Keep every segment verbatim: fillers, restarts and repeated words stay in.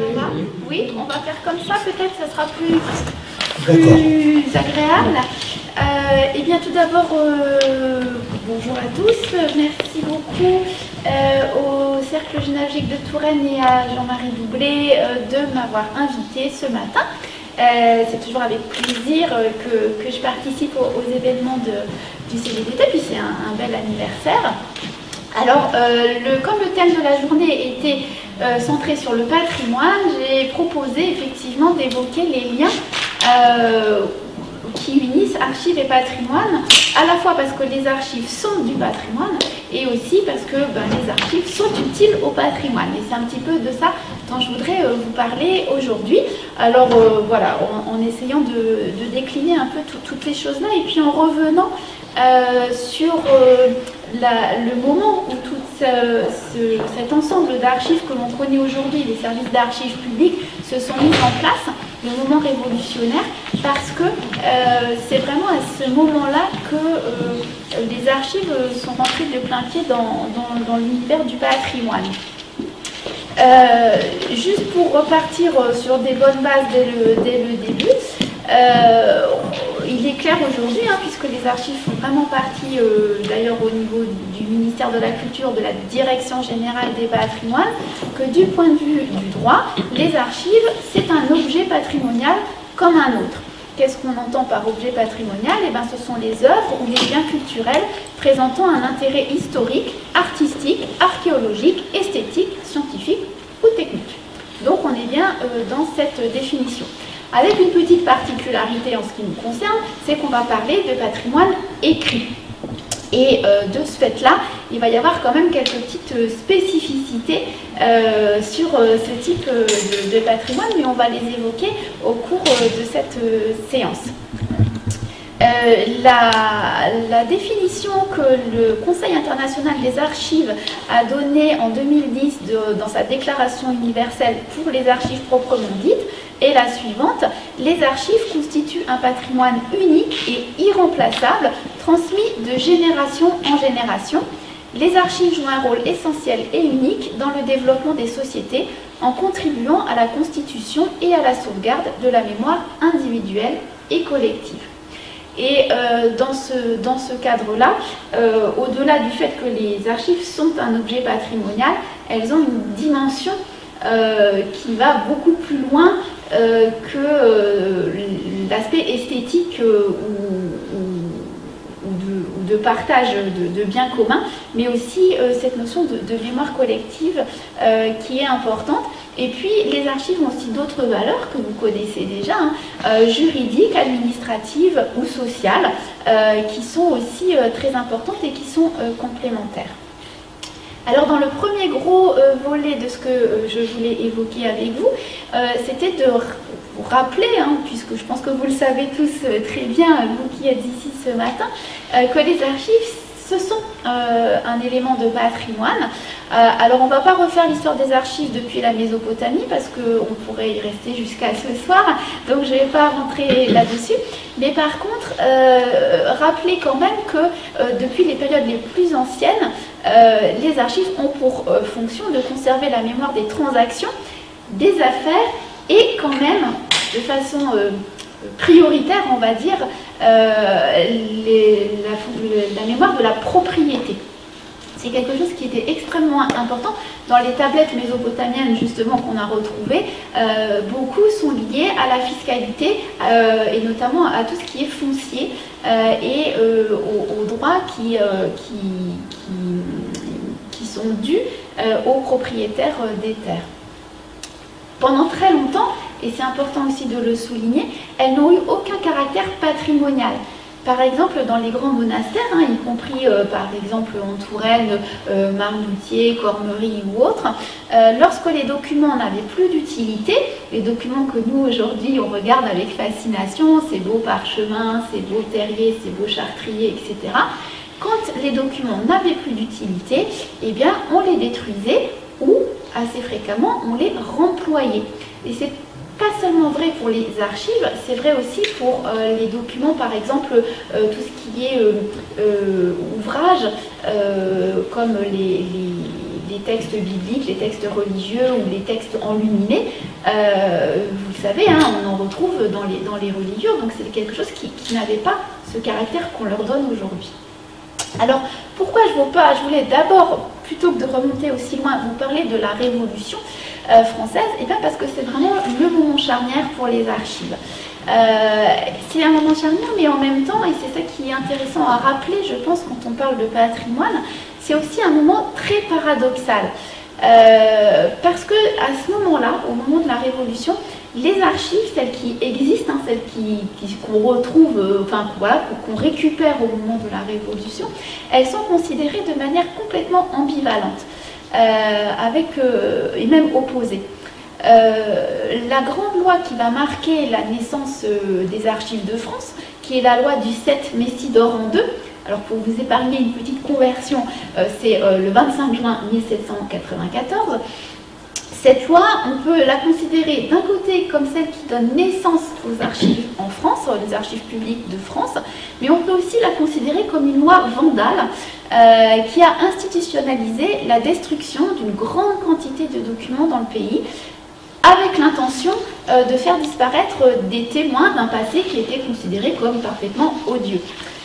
Oui, on va faire comme ça, peut-être ça sera plus, plus agréable. Euh, et bien tout d'abord, euh, bonjour à tous, merci beaucoup euh, au Cercle Gynalgique de Touraine et à Jean-Marie Doublé euh, de m'avoir invité ce matin. Euh, c'est toujours avec plaisir euh, que, que je participe aux, aux événements de, du C G D T, puis c'est un, un bel anniversaire. Alors, euh, le, comme le thème de la journée était euh, centré sur le patrimoine, j'ai proposé effectivement d'évoquer les liens euh, qui unissent archives et patrimoine, à la fois parce que les archives sont du patrimoine et aussi parce que ben, les archives sont utiles au patrimoine. Et c'est un petit peu de ça dont je voudrais euh, vous parler aujourd'hui. Alors euh, voilà, en, en essayant de, de décliner un peu tout, toutes les choses là et puis en revenant euh, sur euh, la, le moment où tout ce, ce, cet ensemble d'archives que l'on connaît aujourd'hui, les services d'archives publiques, se sont mis en place, le moment révolutionnaire, parce que euh, c'est vraiment à ce moment-là que euh, les archives sont rentrées de plein pied dans, dans, dans l'univers du patrimoine. Euh, juste pour repartir sur des bonnes bases dès le, dès le début, euh, il est clair aujourd'hui, hein, puisque les archives font vraiment partie, euh, d'ailleurs au niveau du ministère de la Culture, de la Direction Générale des Patrimoines, que du point de vue du droit, les archives, c'est un objet patrimonial comme un autre. Qu'est-ce qu'on entend par objet patrimonial? Eh bien, ce sont les œuvres ou les biens culturels présentant un intérêt historique, artistique, archéologique, esthétique, scientifique ou technique. Donc on est bien euh, dans cette définition. Avec une petite particularité en ce qui nous concerne, c'est qu'on va parler de patrimoine écrit. Et euh, de ce fait-là, il va y avoir quand même quelques petites spécificités euh, sur euh, ce type euh, de, de patrimoine, mais on va les évoquer au cours euh, de cette euh, séance. Euh, la, la définition que le Conseil international des archives a donnée en deux mille dix de, dans sa déclaration universelle pour les archives proprement dites est la suivante: les archives constituent un patrimoine unique et irremplaçable, transmis de génération en génération. Les archives jouent un rôle essentiel et unique dans le développement des sociétés en contribuant à la constitution et à la sauvegarde de la mémoire individuelle et collective. Et euh, dans ce, dans ce cadre-là, euh, au-delà du fait que les archives sont un objet patrimonial, elles ont une dimension euh, qui va beaucoup plus loin euh, que euh, l'aspect esthétique euh, ou, ou, ou, de, ou de partage de, de biens communs, mais aussi euh, cette notion de, de mémoire collective euh, qui est importante. Et puis, les archives ont aussi d'autres valeurs que vous connaissez déjà, hein, euh, juridiques, administratives ou sociales, euh, qui sont aussi euh, très importantes et qui sont euh, complémentaires. Alors, dans le premier gros euh, volet de ce que euh, je voulais évoquer avec vous, euh, c'était de vous rappeler, hein, puisque je pense que vous le savez tous euh, très bien, vous qui êtes ici ce matin, euh, que les archives, ce sont euh, un élément de patrimoine. Euh, alors on ne va pas refaire l'histoire des archives depuis la Mésopotamie parce qu'on pourrait y rester jusqu'à ce soir, donc je ne vais pas rentrer là-dessus. Mais par contre, euh, rappelez quand même que euh, depuis les périodes les plus anciennes, euh, les archives ont pour euh, fonction de conserver la mémoire des transactions, des affaires et quand même, de façon euh, prioritaire, on va dire, euh, les, la, la mémoire de la propriété. C'est quelque chose qui était extrêmement important. Dans les tablettes mésopotamiennes justement qu'on a retrouvées, euh, beaucoup sont liés à la fiscalité euh, et notamment à tout ce qui est foncier euh, et euh, aux, aux droits qui, euh, qui, qui, qui sont dus euh, aux propriétaires des terres. Pendant très longtemps, et c'est important aussi de le souligner, elles n'ont eu aucun caractère patrimonial. Par exemple, dans les grands monastères, hein, y compris euh, par exemple en Touraine, euh, Marmoutier, Cormery ou autres, euh, lorsque les documents n'avaient plus d'utilité, les documents que nous aujourd'hui on regarde avec fascination, ces beaux parchemins, ces beaux terriers, ces beaux chartriers, et cetera, quand les documents n'avaient plus d'utilité, eh bien on les détruisait ou assez fréquemment on les remployait. Et c'est pas seulement vrai pour les archives, c'est vrai aussi pour euh, les documents, par exemple, euh, tout ce qui est euh, euh, ouvrages, euh, comme les, les, les textes bibliques, les textes religieux ou les textes enluminés, euh, vous le savez, hein, on en retrouve dans les, dans les religions, donc c'est quelque chose qui, qui n'avait pas ce caractère qu'on leur donne aujourd'hui. Alors, pourquoi je, veux pas, je voulais d'abord, plutôt que de remonter aussi loin, vous parler de la Révolution euh, française, et bien parce que c'est vraiment le moment charnière pour les archives. Euh, c'est un moment charnière, mais en même temps, et c'est ça qui est intéressant à rappeler, je pense, quand on parle de patrimoine, c'est aussi un moment très paradoxal. Euh, parce que à ce moment-là, au moment de la Révolution, les archives, celles qui existent, hein, celles qui, qui, qu'on retrouve, euh, enfin voilà, qu'on récupère au moment de la Révolution, elles sont considérées de manière complètement ambivalente, euh, avec, euh, et même opposée. Euh, la grande loi qui va marquer la naissance euh, des archives de France, qui est la loi du sept Messidor en deux, alors pour vous épargner une petite conversion, euh, c'est euh, le vingt-cinq juin mille sept cent quatre-vingt-quatorze. Cette loi, on peut la considérer d'un côté comme celle qui donne naissance aux archives en France, les archives publiques de France, mais on peut aussi la considérer comme une loi vandale euh, qui a institutionnalisé la destruction d'une grande quantité de documents dans le pays, avec l'intention euh, de faire disparaître des témoins d'un passé qui était considéré comme parfaitement odieux.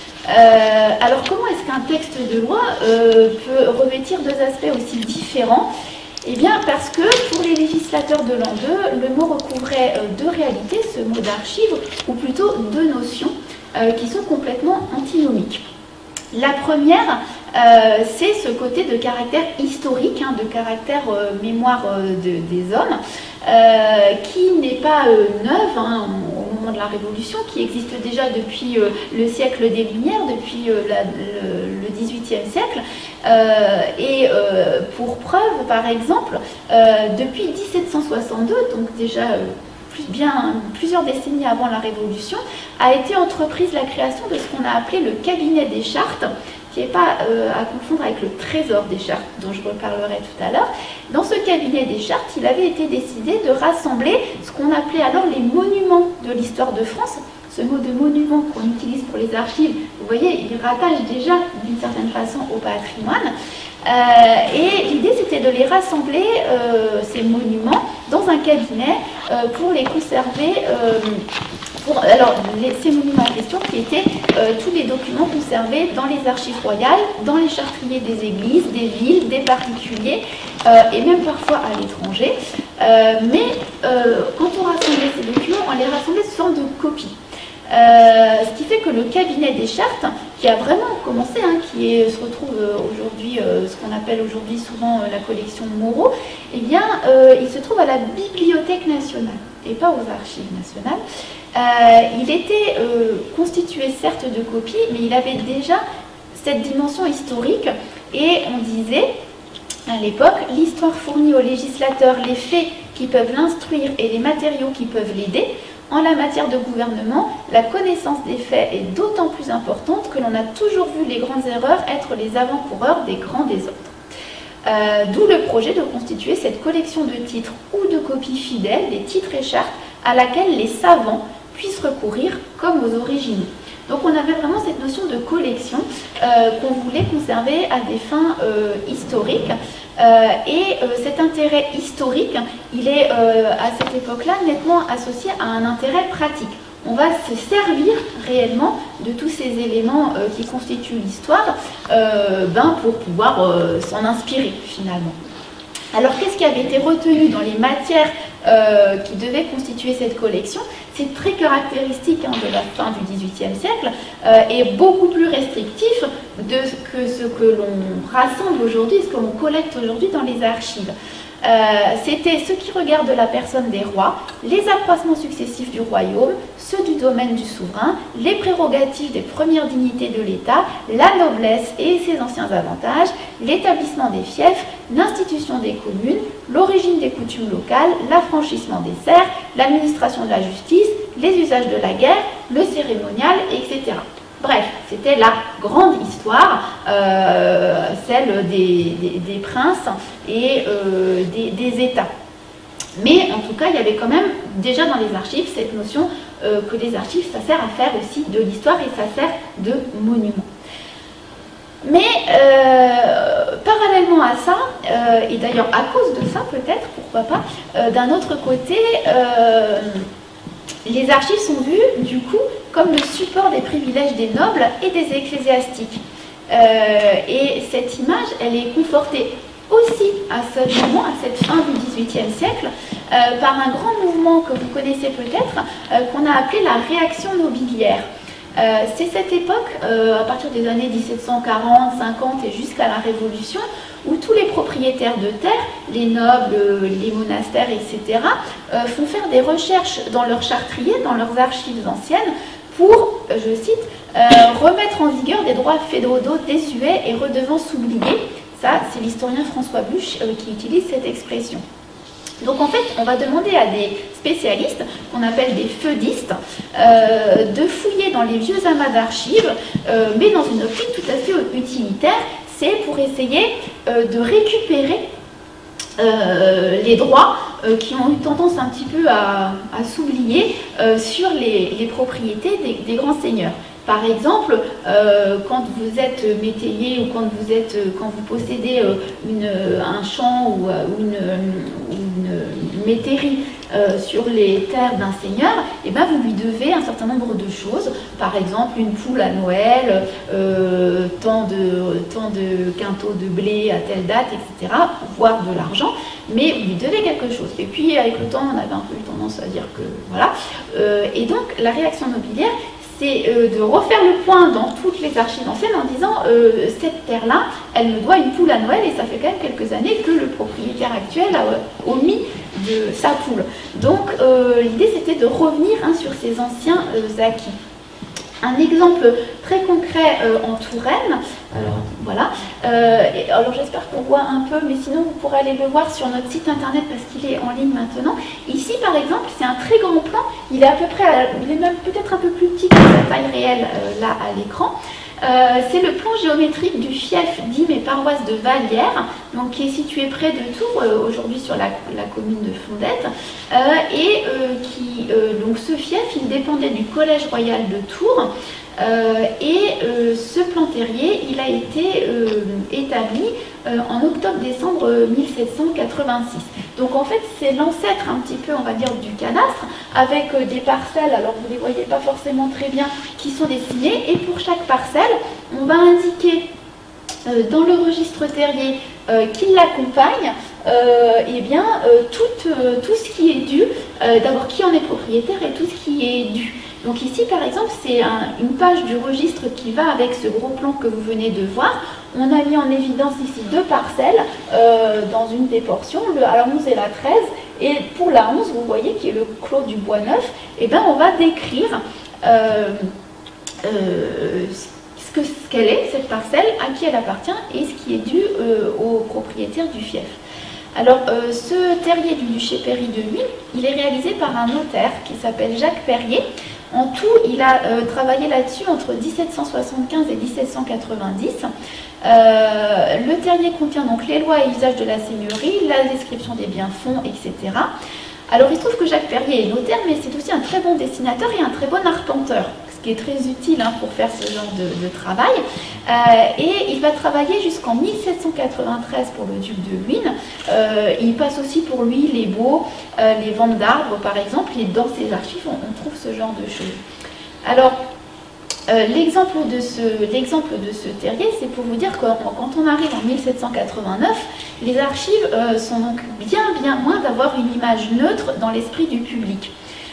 Euh, alors comment est-ce qu'un texte de loi euh, peut revêtir deux aspects aussi différents ? Eh bien parce que pour les législateurs de l'an deux, le mot recouvrait euh, deux réalités, ce mot d'archive, ou plutôt deux notions euh, qui sont complètement antinomiques. La première, euh, c'est ce côté de caractère historique, hein, de caractère euh, mémoire euh, de, des hommes, euh, qui n'est pas euh, neuve hein, au moment de la Révolution, qui existe déjà depuis euh, le siècle des Lumières, depuis euh, la, le, le dix-huitième siècle. Euh, et euh, pour preuve, par exemple, euh, depuis mille sept cent soixante-deux, donc déjà euh, plus, bien, plusieurs décennies avant la Révolution, a été entreprise la création de ce qu'on a appelé le cabinet des chartes, qui n'est pas euh, à confondre avec le trésor des chartes, dont je reparlerai tout à l'heure. Dans ce cabinet des chartes, il avait été décidé de rassembler ce qu'on appelait alors les monuments de l'histoire de France. Ce mot de monument qu'on utilise pour les archives, vous voyez, il rattache déjà d'une certaine façon au patrimoine. Euh, et l'idée, c'était de les rassembler, euh, ces monuments, dans un cabinet euh, pour les conserver. Euh, pour, alors, les, ces monuments en question qui étaient euh, tous les documents conservés dans les archives royales, dans les chartriers des églises, des villes, des particuliers, euh, et même parfois à l'étranger. Euh, mais euh, quand on rassemblait ces documents, on les rassemblait sous forme de copies. Euh, ce qui fait que le cabinet des chartes, qui a vraiment commencé, hein, qui est, se retrouve aujourd'hui, euh, ce qu'on appelle aujourd'hui souvent euh, la collection Moreau, eh bien, euh, il se trouve à la Bibliothèque nationale et pas aux archives nationales. Euh, il était euh, constitué certes de copies, mais il avait déjà cette dimension historique et on disait à l'époque, l'histoire fournit aux législateurs les faits qui peuvent l'instruire et les matériaux qui peuvent l'aider. En la matière de gouvernement, la connaissance des faits est d'autant plus importante que l'on a toujours vu les grandes erreurs être les avant-coureurs des grands désordres. Euh, D'où le projet de constituer cette collection de titres ou de copies fidèles des titres et chartes à laquelle les savants puissent recourir comme aux originaux. Donc on avait vraiment cette notion de collection euh, qu'on voulait conserver à des fins euh, historiques. Euh, et euh, cet intérêt historique, il est euh, à cette époque-là nettement associé à un intérêt pratique. On va se servir réellement de tous ces éléments euh, qui constituent l'histoire euh, ben, pour pouvoir euh, s'en inspirer finalement. Alors qu'est-ce qui avait été retenu dans les matières euh, qui devaient constituer cette collection? C'est très caractéristique hein, de la fin du dix-huitième siècle euh, et beaucoup plus restrictif de ce que ce que l'on rassemble aujourd'hui, ce que l'on collecte aujourd'hui dans les archives. Euh, C'était ce qui regarde la personne des rois, les accroissements successifs du royaume, ceux du domaine du souverain, les prérogatives des premières dignités de l'État, la noblesse et ses anciens avantages, l'établissement des fiefs, l'institution des communes, l'origine des coutumes locales, l'affranchissement des serfs, l'administration de la justice, les usages de la guerre, le cérémonial, et cetera. Bref, c'était la grande histoire, euh, celle des, des, des princes et euh, des, des États. Mais en tout cas, il y avait quand même déjà dans les archives cette notion euh, que les archives, ça sert à faire aussi de l'histoire et ça sert de monument. Mais euh, parallèlement à ça, euh, et d'ailleurs à cause de ça peut-être, pourquoi pas, euh, d'un autre côté, euh, les archives sont vues du coup comme le support des privilèges des nobles et des ecclésiastiques. Euh, et cette image, elle est confortée aussi à ce moment, à cette fin du dix-huitième siècle, euh, par un grand mouvement que vous connaissez peut-être, euh, qu'on a appelé la réaction nobiliaire. Euh, c'est cette époque, euh, à partir des années mille sept cent quarante, cinquante et jusqu'à la Révolution, où tous les propriétaires de terre, les nobles, les monastères, et cetera, euh, font faire des recherches dans leurs chartriers, dans leurs archives anciennes, pour, je cite, euh, remettre en vigueur des droits féodaux désuets et redevances oubliés. Ça, c'est l'historien François Buch euh, qui utilise cette expression. Donc en fait, on va demander à des spécialistes, qu'on appelle des feudistes, euh, de fouiller dans les vieux amas d'archives, euh, mais dans une optique tout à fait utilitaire, c'est pour essayer euh, de récupérer euh, les droits euh, qui ont eu tendance un petit peu à, à s'oublier euh, sur les, les propriétés des, des grands seigneurs. Par exemple, euh, quand vous êtes métayer ou quand vous, êtes, quand vous possédez euh, une, un champ ou euh, une, une, une métairie euh, sur les terres d'un seigneur, eh ben, vous lui devez un certain nombre de choses. Par exemple, une poule à Noël, euh, tant, de, tant de quintaux de blé à telle date, et cetera, voire de l'argent, mais vous lui devez quelque chose. Et puis, avec le temps, on avait un peu eu tendance à dire que voilà. Euh, et donc, la réaction nobiliaire, c'est euh, de refaire le point dans toutes les archives anciennes en disant euh, cette terre-là, elle me doit une poule à Noël et ça fait quand même quelques années que le propriétaire actuel a euh, omis de sa poule. Donc euh, l'idée c'était de revenir hein, sur ces anciens euh, acquis. Un exemple très concret euh, en Touraine, alors voilà, euh, et, alors j'espère qu'on voit un peu, mais sinon vous pourrez aller le voir sur notre site internet parce qu'il est en ligne maintenant. Ici par exemple, c'est un très grand plan, il est à peu près, à, il est même peut-être un peu plus petit que sa taille réelle euh, là à l'écran. Euh, c'est le plan géométrique du fief d'Hym et paroisse de Vallières, donc qui est situé près de Tours, euh, aujourd'hui sur la, la commune de Fondette, euh, et euh, qui, euh, donc ce fief, il dépendait du Collège royal de Tours, euh, et euh, ce plan terrier, il a été euh, établi euh, en octobre-décembre mille sept cent quatre-vingt-six. Donc en fait, c'est l'ancêtre un petit peu, on va dire, du cadastre, avec euh, des parcelles, alors vous ne les voyez pas forcément très bien, qui sont dessinées, et pour chaque parcelle, on va indiquer euh, dans le registre terrier euh, qui l'accompagne, euh, eh bien, euh, tout, euh, tout ce qui est dû, euh, d'abord qui en est propriétaire et tout ce qui est dû. Donc ici, par exemple, c'est un, une page du registre qui va avec ce gros plan que vous venez de voir. On a mis en évidence ici deux parcelles euh, dans une des portions, le, à la onze et la treize. Et pour la onze, vous voyez, qui est le clos du Bois Neuf, eh bien, on va décrire euh, euh, ce qu'elle ce qu'elle est, cette parcelle, à qui elle appartient et ce qui est dû euh, au propriétaire du fief. Alors, euh, ce terrier du duché Perry de Huy, il est réalisé par un notaire qui s'appelle Jacques Perrier. En tout, il a euh, travaillé là-dessus entre mille sept cent soixante-quinze et mille sept cent quatre-vingt-dix. Euh, le terrier contient donc les lois et usages de la seigneurie, la description des biens-fonds, et cetera. Alors, il se trouve que Jacques Perrier est notaire, mais c'est aussi un très bon dessinateur et un très bon arpenteur, ce qui est très utile hein, pour faire ce genre de, de travail. Euh, et il va travailler jusqu'en mille sept cent quatre-vingt-treize pour le duc de Luynes. Euh, il passe aussi pour lui les baux, euh, les ventes d'arbres par exemple, et dans ses archives on, on trouve ce genre de choses. Alors, euh, l'exemple de, ce, l'exemple de ce terrier, c'est pour vous dire que quand on arrive en mille sept cent quatre-vingt-neuf, les archives euh, sont donc bien bien loin d'avoir une image neutre dans l'esprit du public.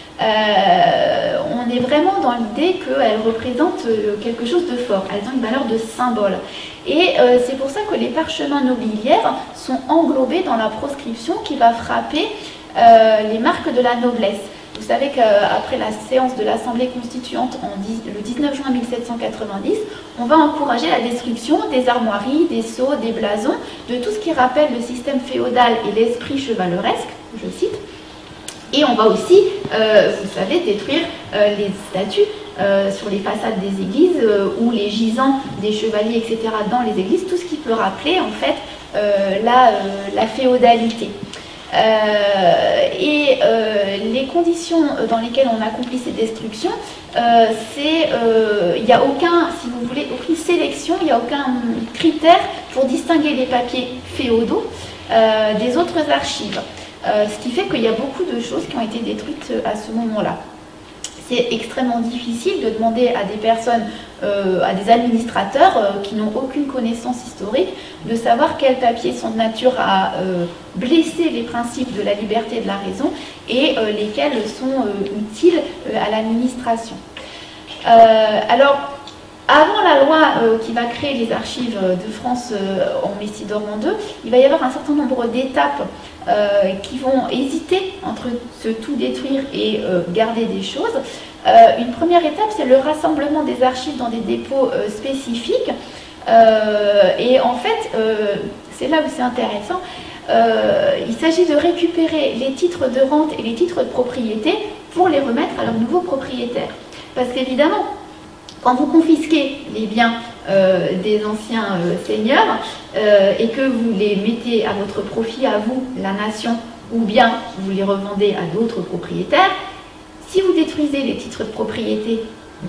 Euh, on est vraiment dans l'idée qu'elles représentent quelque chose de fort, elles ont une valeur de symbole. Et euh, c'est pour ça que les parchemins nobiliaires sont englobés dans la proscription qui va frapper euh, les marques de la noblesse. Vous savez qu'après la séance de l'Assemblée constituante en dix, le dix-neuf juin mille sept cent quatre-vingt-dix, on va encourager la destruction des armoiries, des sceaux, des blasons, de tout ce qui rappelle le système féodal et l'esprit chevaleresque, je cite. Et on va aussi, euh, vous savez, détruire euh, les statues euh, sur les façades des églises euh, ou les gisants des chevaliers, et cetera dans les églises, tout ce qui peut rappeler en fait euh, la, euh, la féodalité. Euh, et euh, les les conditions dans lesquelles on accomplit ces destructions, euh, c'est, euh, il n'y a aucun, si vous voulez, aucune sélection, il n'y a aucun critère pour distinguer les papiers féodaux euh, des autres archives. Euh, ce qui fait qu'il y a beaucoup de choses qui ont été détruites à ce moment-là. C'est extrêmement difficile de demander à des personnes, euh, à des administrateurs euh, qui n'ont aucune connaissance historique, de savoir quels papiers sont de nature à euh, blesser les principes de la liberté et de la raison et euh, lesquels sont euh, utiles euh, à l'administration. Euh, alors, avant la loi euh, qui va créer les archives de France euh, en Messidor-en deux, il va y avoir un certain nombre d'étapes euh, qui vont hésiter entre se tout détruire et euh, garder des choses. Euh, une première étape, c'est le rassemblement des archives dans des dépôts euh, spécifiques. Euh, et en fait, euh, c'est là où c'est intéressant, euh, il s'agit de récupérer les titres de rente et les titres de propriété pour les remettre à leurs nouveaux propriétaires. Parce qu'évidemment, quand vous confisquez les biens euh, des anciens euh, seigneurs euh, et que vous les mettez à votre profit, à vous, la nation, ou bien vous les revendez à d'autres propriétaires, si vous détruisez les titres de propriété,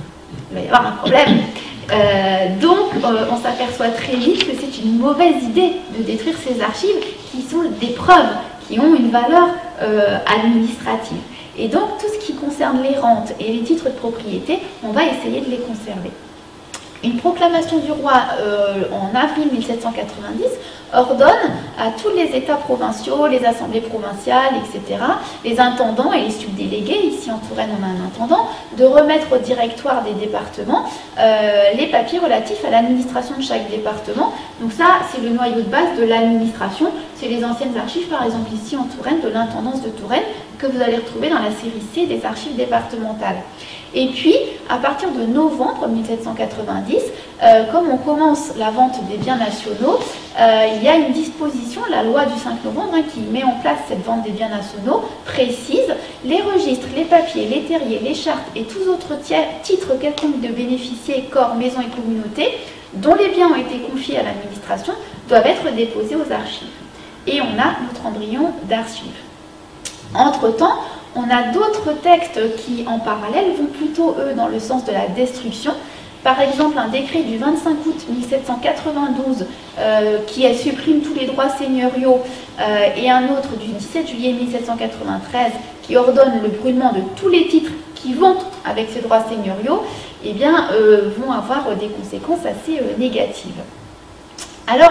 il va y avoir un problème. Euh, donc, euh, on s'aperçoit très vite que c'est une mauvaise idée de détruire ces archives qui sont des preuves, qui ont une valeur euh, administrative. Et donc, tout ce qui concerne les rentes et les titres de propriété, on va essayer de les conserver. Une proclamation du roi euh, en avril mille sept cent quatre-vingt-dix ordonne à tous les États provinciaux, les assemblées provinciales, et cetera, les intendants et les subdélégués, ici en Touraine on a un intendant, de remettre au directoire des départements euh, les papiers relatifs à l'administration de chaque département. Donc ça, c'est le noyau de base de l'administration. C'est les anciennes archives, par exemple ici en Touraine, de l'intendance de Touraine, que vous allez retrouver dans la série C des archives départementales. Et puis, à partir de novembre mille sept cent quatre-vingt-dix, euh, comme on commence la vente des biens nationaux, euh, il y a une disposition, la loi du cinq novembre, hein, qui met en place cette vente des biens nationaux, précise les registres, les papiers, les terriers, les chartes et tous autres titres quelconques de bénéficiaires, corps, maisons et communautés, dont les biens ont été confiés à l'administration, doivent être déposés aux archives. Et on a notre embryon d'archives. Entre-temps, on a d'autres textes qui, en parallèle, vont plutôt, eux, dans le sens de la destruction. Par exemple, un décret du vingt-cinq août mille sept cent quatre-vingt-douze euh, qui supprime tous les droits seigneuriaux euh, et un autre du dix-sept juillet mille sept cent quatre-vingt-treize qui ordonne le brûlement de tous les titres qui vont avec ces droits seigneuriaux, eh bien, euh, vont avoir des conséquences assez euh, négatives. Alors,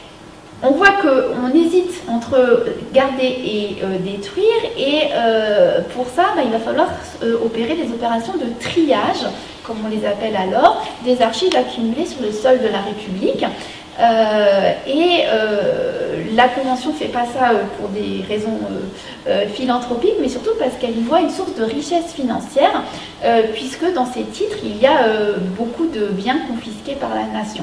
on voit qu'on hésite entre garder et euh, détruire, et euh, pour ça, bah, il va falloir euh, opérer des opérations de triage, comme on les appelle alors, des archives accumulées sur le sol de la République. Euh, et euh, la Convention ne fait pas ça euh, pour des raisons euh, euh, philanthropiques, mais surtout parce qu'elle y voit une source de richesse financière, euh, puisque dans ces titres, il y a euh, beaucoup de biens confisqués par la nation.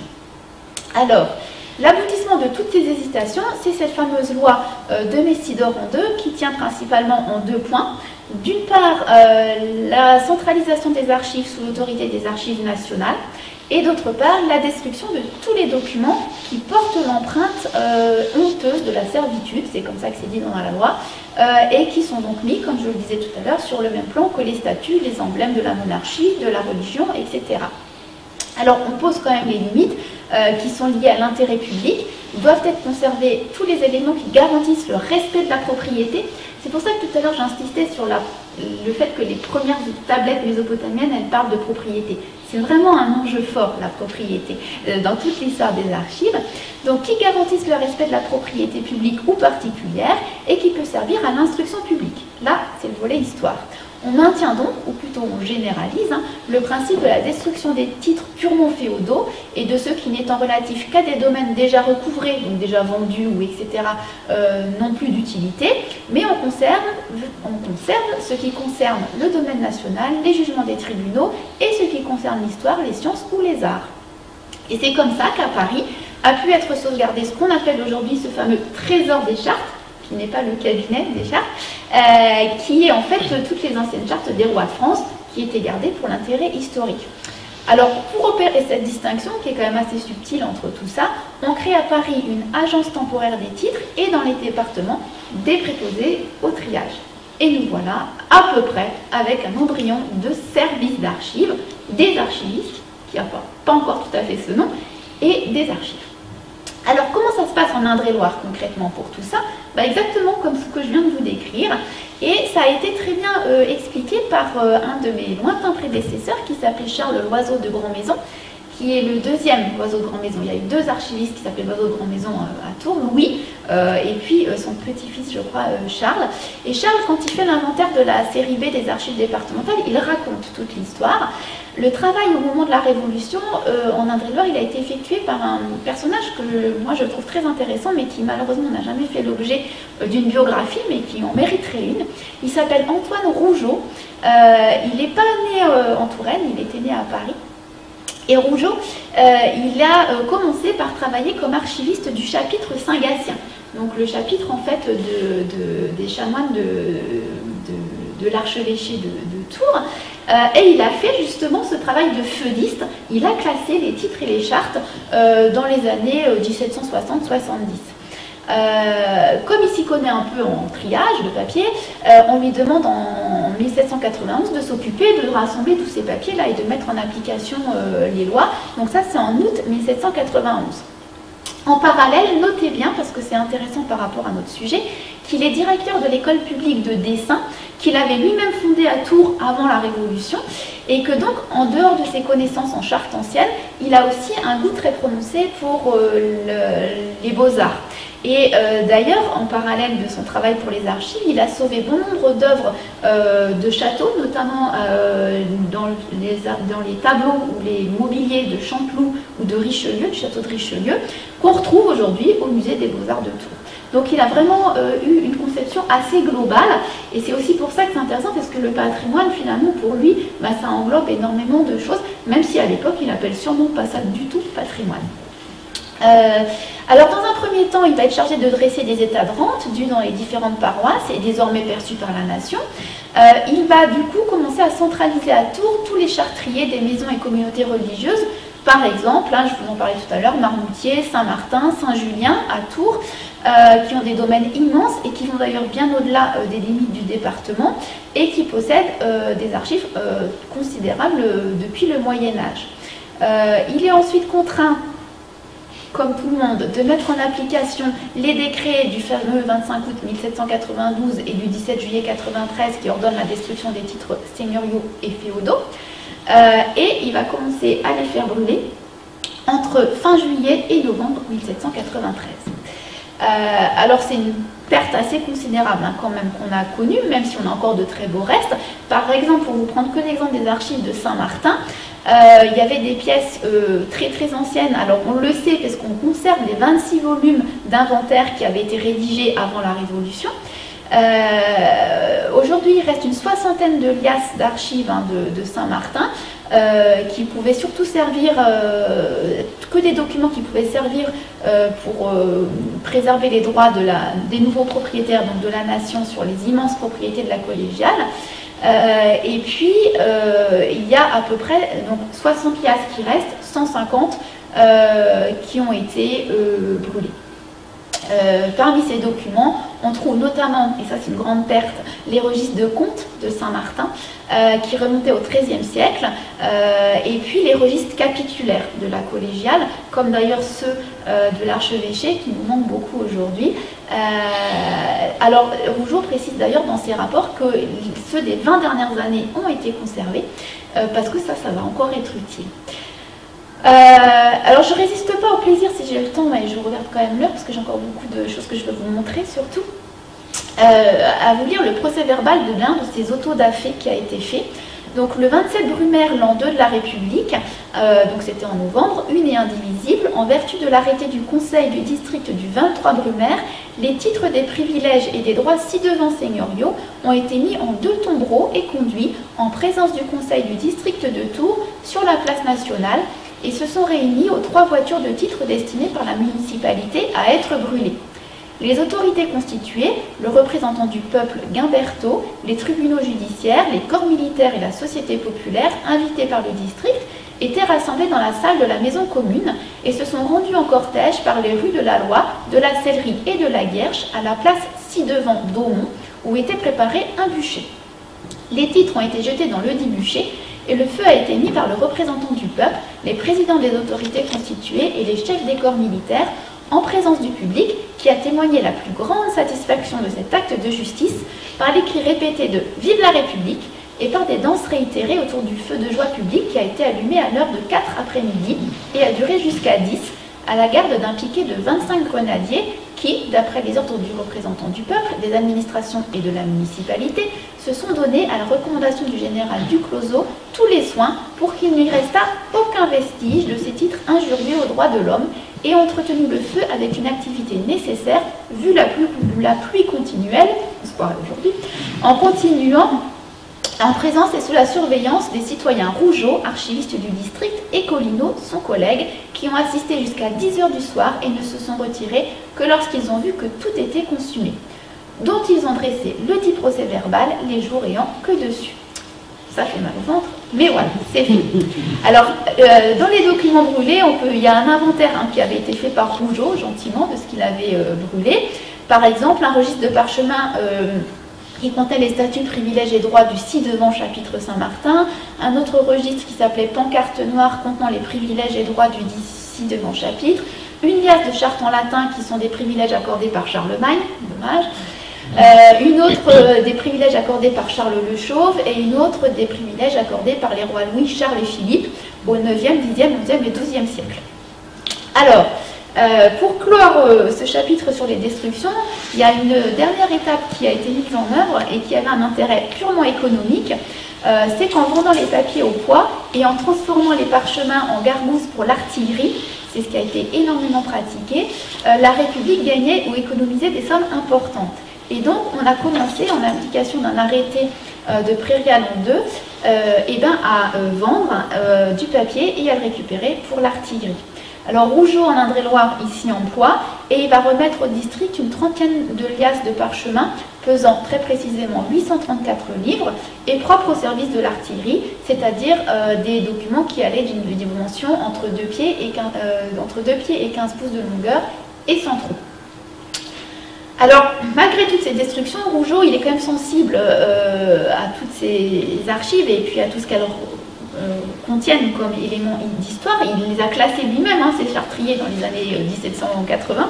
Alors, l'aboutissement de toutes ces hésitations, c'est cette fameuse loi euh, de Messidor-en deux qui tient principalement en deux points. D'une part, euh, la centralisation des archives sous l'autorité des archives nationales, et d'autre part, la destruction de tous les documents qui portent l'empreinte euh, honteuse de la servitude, c'est comme ça que c'est dit dans la loi, euh, et qui sont donc mis, comme je le disais tout à l'heure, sur le même plan que les statuts, les emblèmes de la monarchie, de la religion, et cetera. Alors, on pose quand même les limites euh, qui sont liées à l'intérêt public. Ils doivent être conservés tous les éléments qui garantissent le respect de la propriété. C'est pour ça que tout à l'heure j'insistais sur la, le fait que les premières tablettes mésopotamiennes, elles parlent de propriété. C'est vraiment un enjeu fort, la propriété, euh, dans toute l'histoire des archives. Donc, qui garantissent le respect de la propriété publique ou particulière et qui peut servir à l'instruction publique. Là, c'est le volet histoire. On maintient donc, ou plutôt on généralise, hein, le principe de la destruction des titres purement féodaux et de ceux qui n'étant relatifs qu'à des domaines déjà recouvrés, donc déjà vendus ou et cetera, euh, non plus d'utilité, mais on conserve, on conserve ce qui concerne le domaine national, les jugements des tribunaux et ce qui concerne l'histoire, les sciences ou les arts. Et c'est comme ça qu'à Paris a pu être sauvegardé ce qu'on appelle aujourd'hui ce fameux trésor des chartes, qui n'est pas le cabinet des chartes, euh, qui est en fait toutes les anciennes chartes des rois de France qui étaient gardées pour l'intérêt historique. Alors, pour opérer cette distinction, qui est quand même assez subtile entre tout ça, on crée à Paris une agence temporaire des titres et dans les départements, des préposés au triage. Et nous voilà à peu près avec un embryon de service d'archives, des archivistes, qui n'a pas, pas encore tout à fait ce nom, et des archives. Alors comment ça se passe en Indre-et-Loire concrètement pour tout ça? Bah, exactement comme ce que je viens de vous décrire. Et ça a été très bien euh, expliqué par euh, un de mes lointains prédécesseurs qui s'appelait Charles Loiseau de Grand-Maison, qui est le deuxième Loiseau de Grand-Maison. Il y a eu deux archivistes qui s'appelaient Loiseau de Grand-Maison euh, à Tours, Louis, euh, et puis euh, son petit-fils, je crois, euh, Charles. Et Charles, quand il fait l'inventaire de la série B des archives départementales, il raconte toute l'histoire. Le travail au moment de la Révolution euh, en Indre-et-Loire, il a été effectué par un personnage que je, moi je trouve très intéressant, mais qui malheureusement n'a jamais fait l'objet euh, d'une biographie, mais qui en mériterait une. Il s'appelle Antoine Rougeot. Euh, il n'est pas né euh, en Touraine, il était né à Paris. Et Rougeot, euh, il a euh, commencé par travailler comme archiviste du chapitre Saint-Gatien. Donc le chapitre en fait de, de, des chanoines de, de, de l'archevêché de, de Tours. Euh, et il a fait justement ce travail de feudiste. Il a classé les titres et les chartes euh, dans les années euh, mille sept cent soixante soixante-dix. Euh, comme il s'y connaît un peu en triage de papier, euh, on lui demande en mille sept cent quatre-vingt-onze de s'occuper de rassembler tous ces papiers-là et de mettre en application euh, les lois. Donc ça, c'est en août mille sept cent quatre-vingt-onze. En parallèle, notez bien, parce que c'est intéressant par rapport à notre sujet, qu'il est directeur de l'école publique de dessin, qu'il avait lui-même fondée à Tours avant la Révolution, et que donc, en dehors de ses connaissances en charte ancienne, il a aussi un goût très prononcé pour euh, le, les beaux-arts. Et euh, d'ailleurs, en parallèle de son travail pour les archives, il a sauvé bon nombre d'œuvres euh, de châteaux, notamment euh, dans, les, dans les tableaux ou les mobiliers de Champloux ou de Richelieu, du château de Richelieu, qu'on retrouve aujourd'hui au musée des Beaux-Arts de Tours. Donc il a vraiment euh, eu une conception assez globale, et c'est aussi pour ça que c'est intéressant, parce que le patrimoine, finalement, pour lui, bah, ça englobe énormément de choses, même si à l'époque, il n'appelle sûrement pas ça du tout patrimoine. Euh, alors dans un premier temps, il va être chargé de dresser des états de rente dus dans les différentes paroisses et désormais perçus par la nation. Euh, il va du coup commencer à centraliser à Tours tous les chartriers des maisons et communautés religieuses. Par exemple, hein, je vous en parlais tout à l'heure, Marmoutier, Saint-Martin, Saint-Julien à Tours, euh, qui ont des domaines immenses et qui vont d'ailleurs bien au-delà euh, des limites du département et qui possèdent euh, des archives euh, considérables euh, depuis le Moyen-Âge. Euh, il est ensuite contraint, comme tout le monde, de mettre en application les décrets du fameux vingt-cinq août mille sept cent quatre-vingt-douze et du dix-sept juillet mille neuf cent quatre-vingt-treize qui ordonnent la destruction des titres seigneuriaux et féodaux. Euh, et il va commencer à les faire brûler entre fin juillet et novembre mille sept cent quatre-vingt-treize. Euh, alors c'est une perte assez considérable hein, quand même qu'on a connue, même si on a encore de très beaux restes. Par exemple, pour vous prendre que l'exemple des archives de Saint-Martin, euh, il y avait des pièces euh, très très anciennes. Alors on le sait parce qu'on conserve les vingt-six volumes d'inventaire qui avaient été rédigés avant la Révolution. Euh, Aujourd'hui, il reste une soixantaine de liasses d'archives hein, de, de Saint-Martin euh, qui pouvaient surtout servir, euh, que des documents qui pouvaient servir euh, pour euh, préserver les droits de la, des nouveaux propriétaires, donc de la nation, sur les immenses propriétés de la collégiale. Euh, et puis, euh, il y a à peu près donc, soixante liasses qui restent, cent cinquante euh, qui ont été euh, brûlées. Euh, parmi ces documents, on trouve notamment, et ça c'est une grande perte, les registres de comptes de Saint-Martin euh, qui remontaient au treizième siècle, euh, et puis les registres capitulaires de la collégiale, comme d'ailleurs ceux euh, de l'archevêché qui nous manquent beaucoup aujourd'hui. Euh, alors Rougeot précise d'ailleurs dans ses rapports que ceux des vingt dernières années ont été conservés, euh, parce que ça, ça va encore être utile. Euh, alors je résiste pas au plaisir si j'ai le temps, mais je regarde quand même l'heure parce que j'ai encore beaucoup de choses que je veux vous montrer surtout. Euh, à vous lire le procès verbal de l'un de ces auto-da-fé qui a été fait. Donc le vingt-sept Brumaire, l'an deux de la République, euh, donc c'était en novembre, une et indivisible, en vertu de l'arrêté du Conseil du district du vingt-trois Brumaire, les titres des privilèges et des droits ci-devant seigneuriaux ont été mis en deux tombereaux et conduits en présence du Conseil du district de Tours sur la place nationale, et se sont réunis aux trois voitures de titres destinées par la municipalité à être brûlées. Les autorités constituées, le représentant du peuple Guimberto, les tribunaux judiciaires, les corps militaires et la société populaire, invités par le district, étaient rassemblés dans la salle de la maison commune et se sont rendus en cortège par les rues de la Loi, de la Sellerie et de la Guerche à la place ci-devant d'Aumont, où était préparé un bûcher. Les titres ont été jetés dans le dit bûcher et le feu a été mis par le représentant du peuple, les présidents des autorités constituées et les chefs des corps militaires, en présence du public, qui a témoigné la plus grande satisfaction de cet acte de justice par les cris répétés de « Vive la République !» et par des danses réitérées autour du feu de joie public qui a été allumé à l'heure de quatre après-midi et a duré jusqu'à dix, à la garde d'un piquet de vingt-cinq grenadiers qui, d'après les ordres du représentant du peuple, des administrations et de la municipalité, se sont donnés à la recommandation du général Duclos tous les soins pour qu'il n'y restât aucun vestige de ces titres injurieux aux droits de l'homme et ont entretenu le feu avec une activité nécessaire vu la pluie, la pluie continuelle, aujourd'hui, en continuant en présence et sous la surveillance des citoyens Rougeot, archivistes du district, et Collineau, son collègue, qui ont assisté jusqu'à dix heures du soir et ne se sont retirés que lorsqu'ils ont vu que tout était consumé, dont ils ont dressé le dit procès verbal, les jours ayant que dessus. Ça fait mal au ventre, mais voilà, c'est fait. Alors, euh, dans les documents brûlés, on peut, il y a un inventaire hein, qui avait été fait par Rougeot, gentiment, de ce qu'il avait euh, brûlé. Par exemple, un registre de parchemin euh, qui comptait les statuts, privilèges et droits du ci-devant chapitre Saint-Martin, un autre registre qui s'appelait pancarte noire contenant les privilèges et droits du ci-devant chapitre, une liasse de chartes en latin qui sont des privilèges accordés par Charlemagne, dommage, euh, une autre euh, des privilèges accordés par Charles le Chauve et une autre des privilèges accordés par les rois Louis, Charles et Philippe au neuvième, dixième, onzième et douzième siècle. Alors, Euh, pour clore euh, ce chapitre sur les destructions, il y a une dernière étape qui a été mise en œuvre et qui avait un intérêt purement économique, euh, c'est qu'en vendant les papiers au poids et en transformant les parchemins en gargousses pour l'artillerie, c'est ce qui a été énormément pratiqué, euh, la République gagnait ou économisait des sommes importantes. Et donc on a commencé, en application d'un arrêté euh, de Prairial en deux, euh, et ben, à euh, vendre euh, du papier et à le récupérer pour l'artillerie. Alors Rougeot en Indre-et-Loire ici emploie et il va remettre au district une trentaine de liasses de parchemin pesant très précisément huit cent trente-quatre livres et propres au service de l'artillerie, c'est-à-dire euh, des documents qui allaient d'une dimension entre deux pieds et quinze, euh, entre deux pieds et quinze pouces de longueur et sans trou. Alors, malgré toutes ces destructions, Rougeot il est quand même sensible euh, à toutes ces archives et puis à tout ce qu'elles Euh, contiennent comme éléments d'histoire. Il les a classés lui-même, hein, ces chartriers, dans les années euh, mille sept cent quatre-vingts.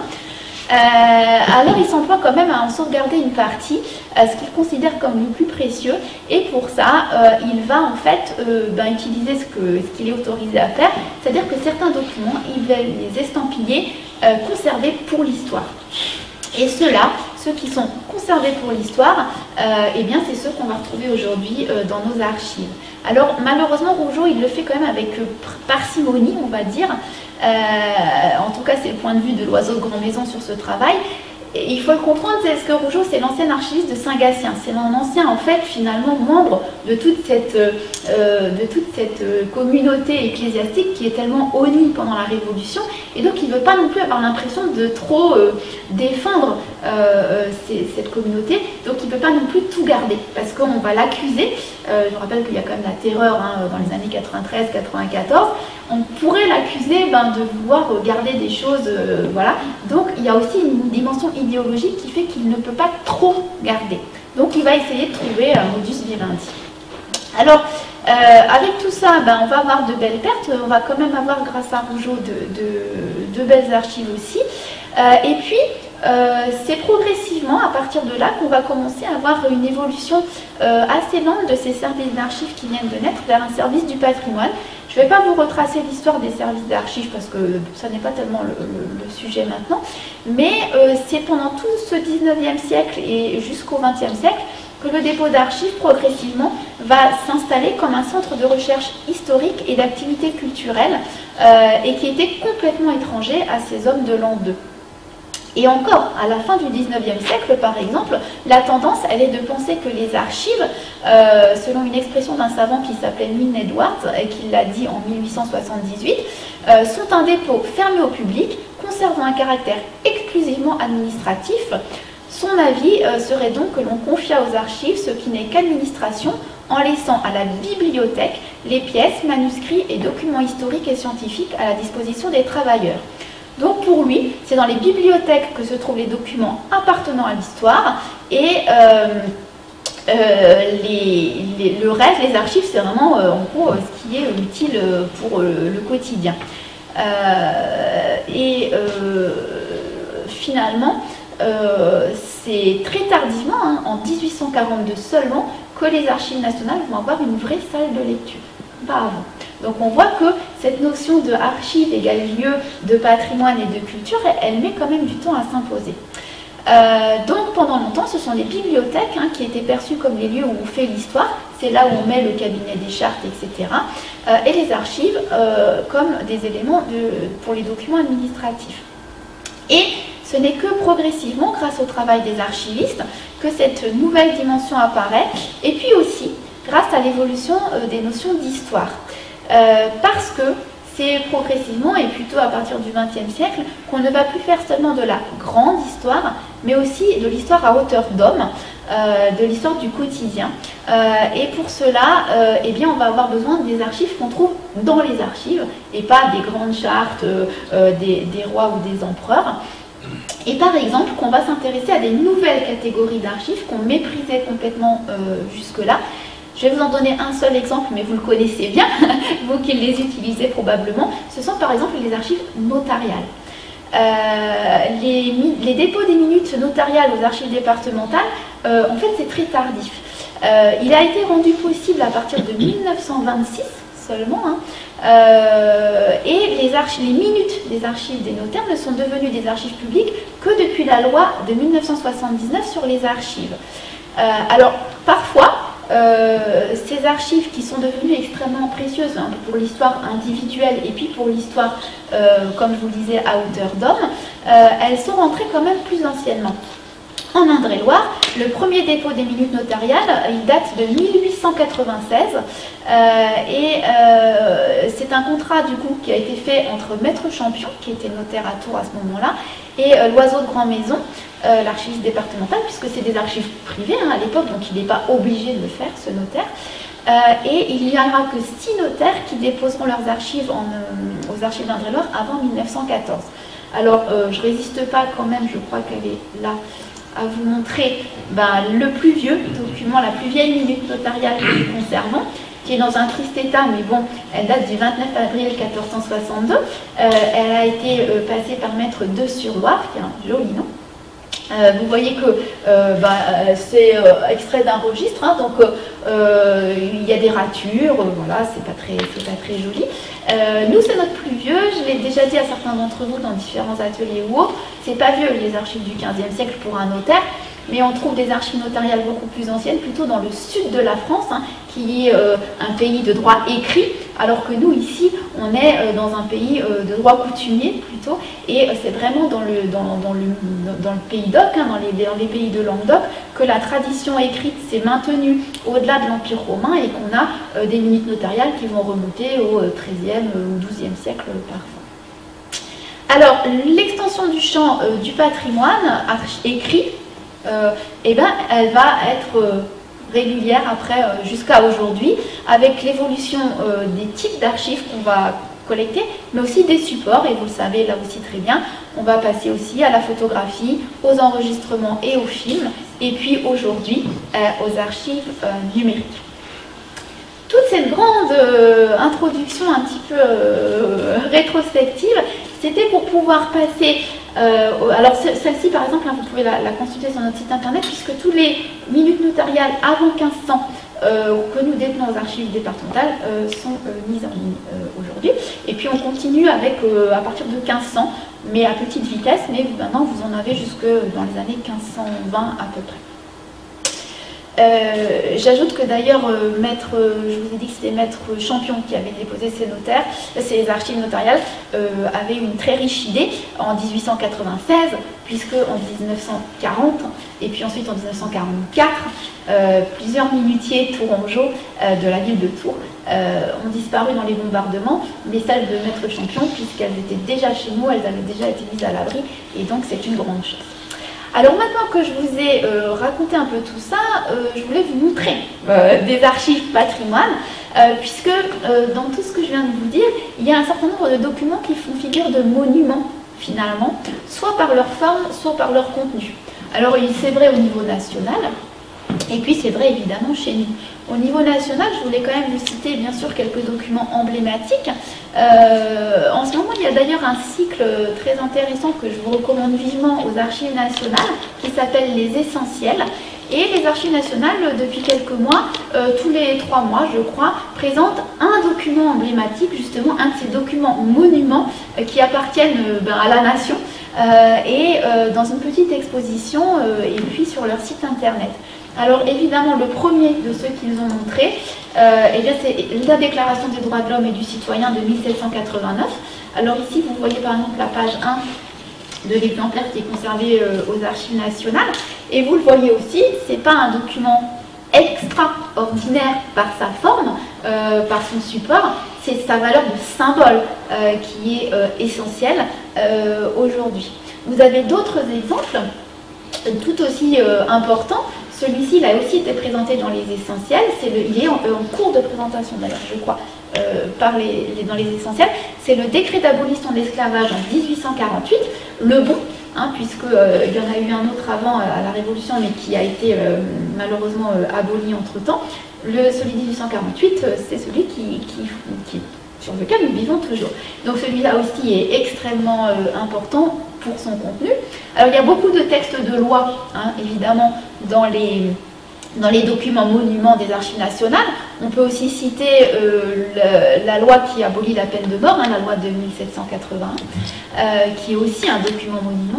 Euh, alors il s'emploie quand même à en sauvegarder une partie, euh, ce qu'il considère comme le plus précieux, et pour ça, euh, il va en fait euh, ben, utiliser ce qu'il ce qu'il est autorisé à faire, c'est-à-dire que certains documents, il va les estampiller, euh, conservés pour l'histoire. Et ceux-là, ceux qui sont conservés pour l'histoire, euh, eh bien c'est ceux qu'on va retrouver aujourd'hui euh, dans nos archives. Alors malheureusement Rougeot il le fait quand même avec euh, parcimonie, on va dire. Euh, en tout cas c'est le point de vue de l'oiseau de grand maison sur ce travail. Et il faut le comprendre, c'est ce que Rougeot c'est l'ancien archiviste de Saint-Gatien. C'est un ancien en fait finalement membre de toute cette, euh, de toute cette communauté ecclésiastique qui est tellement honnie pendant la Révolution. Et donc il ne veut pas non plus avoir l'impression de trop euh, défendre euh, ces, cette communauté. Donc il ne peut pas non plus tout garder parce qu'on va l'accuser. Euh, je rappelle qu'il y a quand même la terreur hein, dans les années quatre-vingt-treize quatre-vingt-quatorze. On pourrait l'accuser ben, de vouloir garder des choses, euh, voilà. Donc il y a aussi une dimension idéologique qui fait qu'il ne peut pas trop garder. Donc il va essayer de trouver un modus vivendi. Alors, euh, avec tout ça, ben, on va avoir de belles pertes. On va quand même avoir, grâce à Rougeot, de, de, de belles archives aussi. Euh, et puis, euh, c'est progressivement, à partir de là, qu'on va commencer à avoir une évolution euh, assez lente de ces services d'archives qui viennent de naître vers un service du patrimoine. Je ne vais pas vous retracer l'histoire des services d'archives parce que ça n'est pas tellement le, le, le sujet maintenant, mais euh, c'est pendant tout ce dix-neuvième siècle et jusqu'au vingtième siècle que le dépôt d'archives progressivement va s'installer comme un centre de recherche historique et d'activité culturelle euh, et qui était complètement étranger à ces hommes de l'an deux. Et encore, à la fin du dix-neuvième siècle, par exemple, la tendance, elle est de penser que les archives, euh, selon une expression d'un savant qui s'appelait Milne Edwards, et qui l'a dit en mille huit cent soixante-dix-huit, euh, sont un dépôt fermé au public, conservant un caractère exclusivement administratif. Son avis euh, serait donc que l'on confia aux archives ce qui n'est qu'administration, en laissant à la bibliothèque les pièces, manuscrits et documents historiques et scientifiques à la disposition des travailleurs. Donc pour lui, c'est dans les bibliothèques que se trouvent les documents appartenant à l'histoire et euh, euh, les, les, le reste, les archives, c'est vraiment euh, en gros ce qui est utile pour le, le quotidien. Euh, et euh, finalement, euh, c'est très tardivement, hein, en mille huit cent quarante-deux seulement, que les archives nationales vont avoir une vraie salle de lecture, pas avant. Donc on voit que cette notion de archive égale lieu de patrimoine et de culture, elle, elle met quand même du temps à s'imposer. Euh, donc pendant longtemps, ce sont les bibliothèques hein, qui étaient perçues comme les lieux où on fait l'histoire, c'est là où on met le cabinet des chartes, et cetera. Euh, et les archives euh, comme des éléments de, pour les documents administratifs. Et ce n'est que progressivement, grâce au travail des archivistes, que cette nouvelle dimension apparaît, et puis aussi grâce à l'évolution euh, des notions d'histoire. Euh, parce que c'est progressivement, et plutôt à partir du vingtième siècle, qu'on ne va plus faire seulement de la grande histoire, mais aussi de l'histoire à hauteur d'homme, euh, de l'histoire du quotidien. Euh, et pour cela, euh, eh bien, on va avoir besoin des archives qu'on trouve dans les archives, et pas des grandes chartes euh, des, des rois ou des empereurs. Et par exemple, qu'on va s'intéresser à des nouvelles catégories d'archives qu'on méprisait complètement euh, jusque-là. Je vais vous en donner un seul exemple, mais vous le connaissez bien, vous qui les utilisez probablement. Ce sont par exemple les archives notariales. Euh, les, les dépôts des minutes notariales aux archives départementales, euh, en fait c'est très tardif. Euh, il a été rendu possible à partir de mille neuf cent vingt-six seulement, hein, euh, et les, les minutes des archives des notaires ne sont devenues des archives publiques que depuis la loi de mille neuf cent soixante-dix-neuf sur les archives. Euh, alors parfois, Euh, ces archives qui sont devenues extrêmement précieuses hein, pour l'histoire individuelle et puis pour l'histoire, euh, comme je vous le disais, à hauteur d'homme, euh, elles sont rentrées quand même plus anciennement. En Indre-et-Loire, le premier dépôt des minutes notariales, il date de mille huit cent quatre-vingt-seize euh, et euh, c'est un contrat du coup qui a été fait entre Maître Champion, qui était notaire à Tours à ce moment-là, et euh, l'Oiseau de Grand Maison, euh, l'archiviste départemental, puisque c'est des archives privées hein, à l'époque, donc il n'est pas obligé de le faire, ce notaire. Euh, et il n'y aura que six notaires qui déposeront leurs archives en, euh, aux archives d'Indre-et-Loire avant mille neuf cent quatorze. Alors, euh, je ne résiste pas quand même, je crois qu'elle est là, à vous montrer ben, le plus vieux document, la plus vieille minute notariale que nous conservons, qui est dans un triste état, mais bon, elle date du vingt-neuf avril mille quatre cent soixante-deux. Euh, elle a été euh, passée par Maître de Sur-Loire, qui a un joli nom. Euh, vous voyez que euh, bah, c'est euh, extrait d'un registre, hein, donc euh, il y a des ratures, euh, voilà, c'est pas très, c'est pas très joli. Euh, nous, c'est notre plus vieux, je l'ai déjà dit à certains d'entre vous dans différents ateliers ou autres, c'est pas vieux les archives du quinzième siècle pour un notaire, mais on trouve des archives notariales beaucoup plus anciennes, plutôt dans le sud de la France, hein, qui est euh, un pays de droit écrit, alors que nous, ici, on est euh, dans un pays euh, de droit coutumier, plutôt, et euh, c'est vraiment dans le, dans, dans le, dans le pays d'Oc, hein, dans, les, dans les pays de Languedoc, que la tradition écrite s'est maintenue au-delà de l'Empire romain, et qu'on a euh, des minutes notariales qui vont remonter au treizième ou douzième siècle euh, parfois. Alors, l'extension du champ euh, du patrimoine écrit, Euh, eh ben, elle va être euh, régulière après euh, jusqu'à aujourd'hui, avec l'évolution euh, des types d'archives qu'on va collecter, mais aussi des supports, et vous le savez là aussi très bien, on va passer aussi à la photographie, aux enregistrements et aux films, et puis aujourd'hui euh, aux archives euh, numériques. Toute cette grande euh, introduction un petit peu euh, rétrospective, c'était pour pouvoir passer, euh, alors celle-ci par exemple, hein, vous pouvez la, la consulter sur notre site internet, puisque tous les minutes notariales avant quinze cents euh, que nous détenons aux archives départementales euh, sont euh, mises en ligne euh, aujourd'hui. Et puis on continue avec euh, à partir de quinze cents, mais à petite vitesse, mais maintenant vous en avez jusque dans les années quinze cent vingt à peu près. Euh, J'ajoute que d'ailleurs, euh, maître, euh, je vous ai dit que c'était Maître Champion qui avait déposé ses notaires, ses archives notariales, euh, avait une très riche idée en mille huit cent quatre-vingt-seize, puisque en mille neuf cent quarante et puis ensuite en mille neuf cent quarante-quatre, euh, plusieurs minutiers tourangeaux euh, de la ville de Tours euh, ont disparu dans les bombardements, mais celles de Maître Champion, puisqu'elles étaient déjà chez nous, elles avaient déjà été mises à l'abri, et donc c'est une grande chose. Alors maintenant que je vous ai euh, raconté un peu tout ça, euh, je voulais vous montrer euh, des archives patrimoine, euh, puisque euh, dans tout ce que je viens de vous dire, il y a un certain nombre de documents qui font figure de monuments finalement, soit par leur forme, soit par leur contenu. Alors c'est vrai au niveau national, et puis c'est vrai évidemment chez nous. Au niveau national, je voulais quand même vous citer bien sûr quelques documents emblématiques. Euh, en ce moment, il y a d'ailleurs un cycle très intéressant que je vous recommande vivement aux Archives nationales qui s'appelle Les Essentiels. Et les Archives nationales, depuis quelques mois, euh, tous les trois mois, je crois, présentent un document emblématique, justement un de ces documents monuments euh, qui appartiennent euh, ben, à la nation, euh, et euh, dans une petite exposition, euh, et puis sur leur site internet. Alors évidemment, le premier de ceux qu'ils ont montré, euh, eh bien, c'est la Déclaration des droits de l'homme et du citoyen de mille sept cent quatre-vingt-neuf. Alors ici, vous voyez par exemple la page un de l'exemplaire qui est conservé euh, aux Archives nationales. Et vous le voyez aussi, ce n'est pas un document extraordinaire par sa forme, euh, par son support, c'est sa valeur de symbole euh, qui est euh, essentielle euh, aujourd'hui. Vous avez d'autres exemples tout aussi euh, importants. Celui-ci, il a aussi été présenté dans les essentiels. C'est le, il est en, en cours de présentation d'ailleurs, je crois, euh, par les, les, dans les essentiels. C'est le décret d'abolition de l'esclavage en mille huit cent quarante-huit, le bon, hein, puisqu'il euh, y en a eu un autre avant euh, à la Révolution, mais qui a été euh, malheureusement euh, aboli entre-temps. Le, celui de mille huit cent quarante-huit, euh, c'est celui qui, qui, qui, sur lequel nous vivons toujours. Donc celui-là aussi est extrêmement euh, important pour son contenu. Alors il y a beaucoup de textes de loi, hein, évidemment, dans les, dans les documents monuments des Archives nationales. On peut aussi citer euh, le, la loi qui abolit la peine de mort, hein, la loi de mille sept cent quatre-vingt-un, euh, qui est aussi un document monument.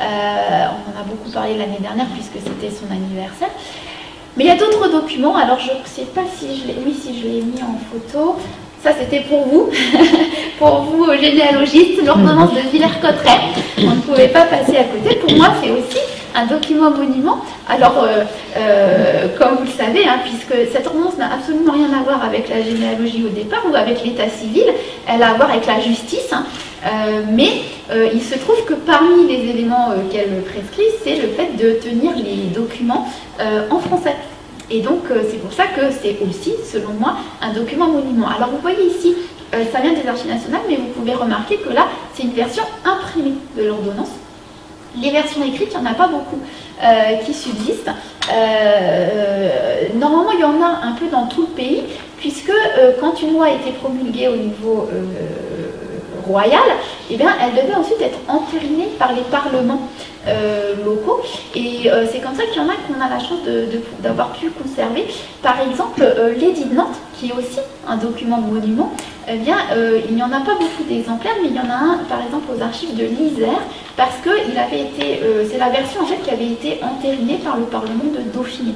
Euh, on en a beaucoup parlé l'année dernière puisque c'était son anniversaire. Mais il y a d'autres documents, alors je ne sais pas si je l'ai, oui, si je l'ai mis en photo. Ça, c'était pour vous, pour vous, généalogistes, l'ordonnance de Villers-Cotterêts. On ne pouvait pas passer à côté. Pour moi, c'est aussi un document monument. Alors, euh, euh, comme vous le savez, hein, puisque cette ordonnance n'a absolument rien à voir avec la généalogie au départ ou avec l'état civil, elle a à voir avec la justice. Hein. Euh, mais euh, il se trouve que parmi les éléments euh, qu'elle prescrit, c'est le fait de tenir les documents euh, en français. Et donc, euh, c'est pour ça que c'est aussi, selon moi, un document monument. Alors, vous voyez ici, euh, ça vient des Archives nationales, mais vous pouvez remarquer que là, c'est une version imprimée de l'ordonnance. Les versions écrites, il n'y en a pas beaucoup euh, qui subsistent. Euh, normalement, il y en a un peu dans tout le pays, puisque euh, quand une loi a été promulguée au niveau euh, royal, eh bien, elle devait ensuite être entérinée par les parlements euh, locaux. Et euh, c'est comme ça qu'il y en a qu'on a la chance d'avoir pu conserver. Par exemple, euh, l'édit de Nantes, qui est aussi un document monument, eh bien, euh, il n'y en a pas beaucoup d'exemplaires, mais il y en a un, par exemple, aux archives de l'Isère, parce que il avait été, euh, c'est la version en fait qui avait été entérinée par le Parlement de Dauphiné.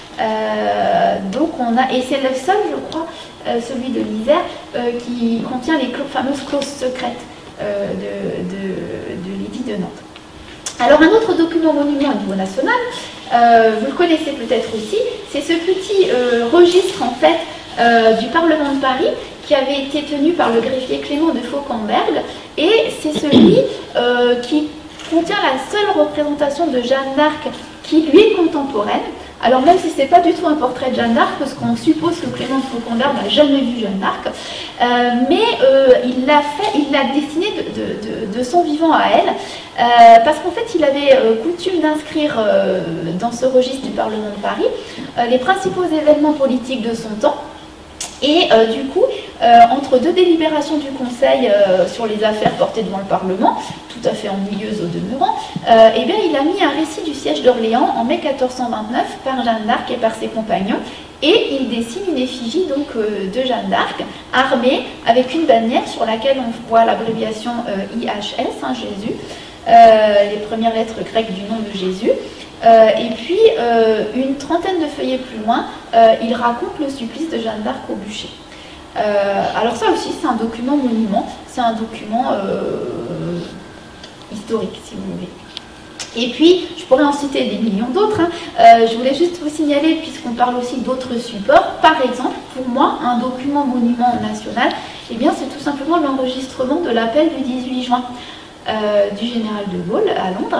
Euh, donc on a, et c'est le seul, je crois, euh, celui de l'Isère, euh, qui contient les cla- fameuses clauses secrètes euh, de, de, de l'édit de Nantes. Alors un autre document monument au niveau national, euh, vous le connaissez peut-être aussi, c'est ce petit euh, registre en fait euh, du Parlement de Paris qui avait été tenu par le greffier Clément de Fauquemberg, et c'est celui euh, qui contient la seule représentation de Jeanne d'Arc qui lui est contemporaine. Alors même si ce n'est pas du tout un portrait de Jeanne d'Arc, parce qu'on suppose que Clément de Fauquemberg n'a jamais vu Jeanne d'Arc, euh, mais euh, il l'a fait, il l'a dessiné de, de, de, de son vivant à elle, euh, parce qu'en fait il avait euh, coutume d'inscrire euh, dans ce registre du Parlement de Paris euh, les principaux événements politiques de son temps. Et euh, du coup, euh, entre deux délibérations du Conseil euh, sur les affaires portées devant le Parlement, tout à fait ennuyeuses au demeurant, euh, eh bien, il a mis un récit du siège d'Orléans en mai quatorze cent vingt-neuf par Jeanne d'Arc et par ses compagnons, et il dessine une effigie donc, euh, de Jeanne d'Arc, armée avec une bannière sur laquelle on voit l'abréviation euh, I H S, hein, Jésus, euh, les premières lettres grecques du nom de Jésus. Euh, et puis, euh, une trentaine de feuillets plus loin, euh, il raconte le supplice de Jeanne d'Arc au bûcher. Euh, alors ça aussi, c'est un document monument, c'est un document euh, historique, si vous voulez. Et puis, je pourrais en citer des millions d'autres. Hein. Euh, je voulais juste vous signaler, puisqu'on parle aussi d'autres supports, par exemple, pour moi, un document monument national, eh bien, c'est tout simplement l'enregistrement de l'appel du dix-huit juin. Euh, du général de Gaulle à Londres.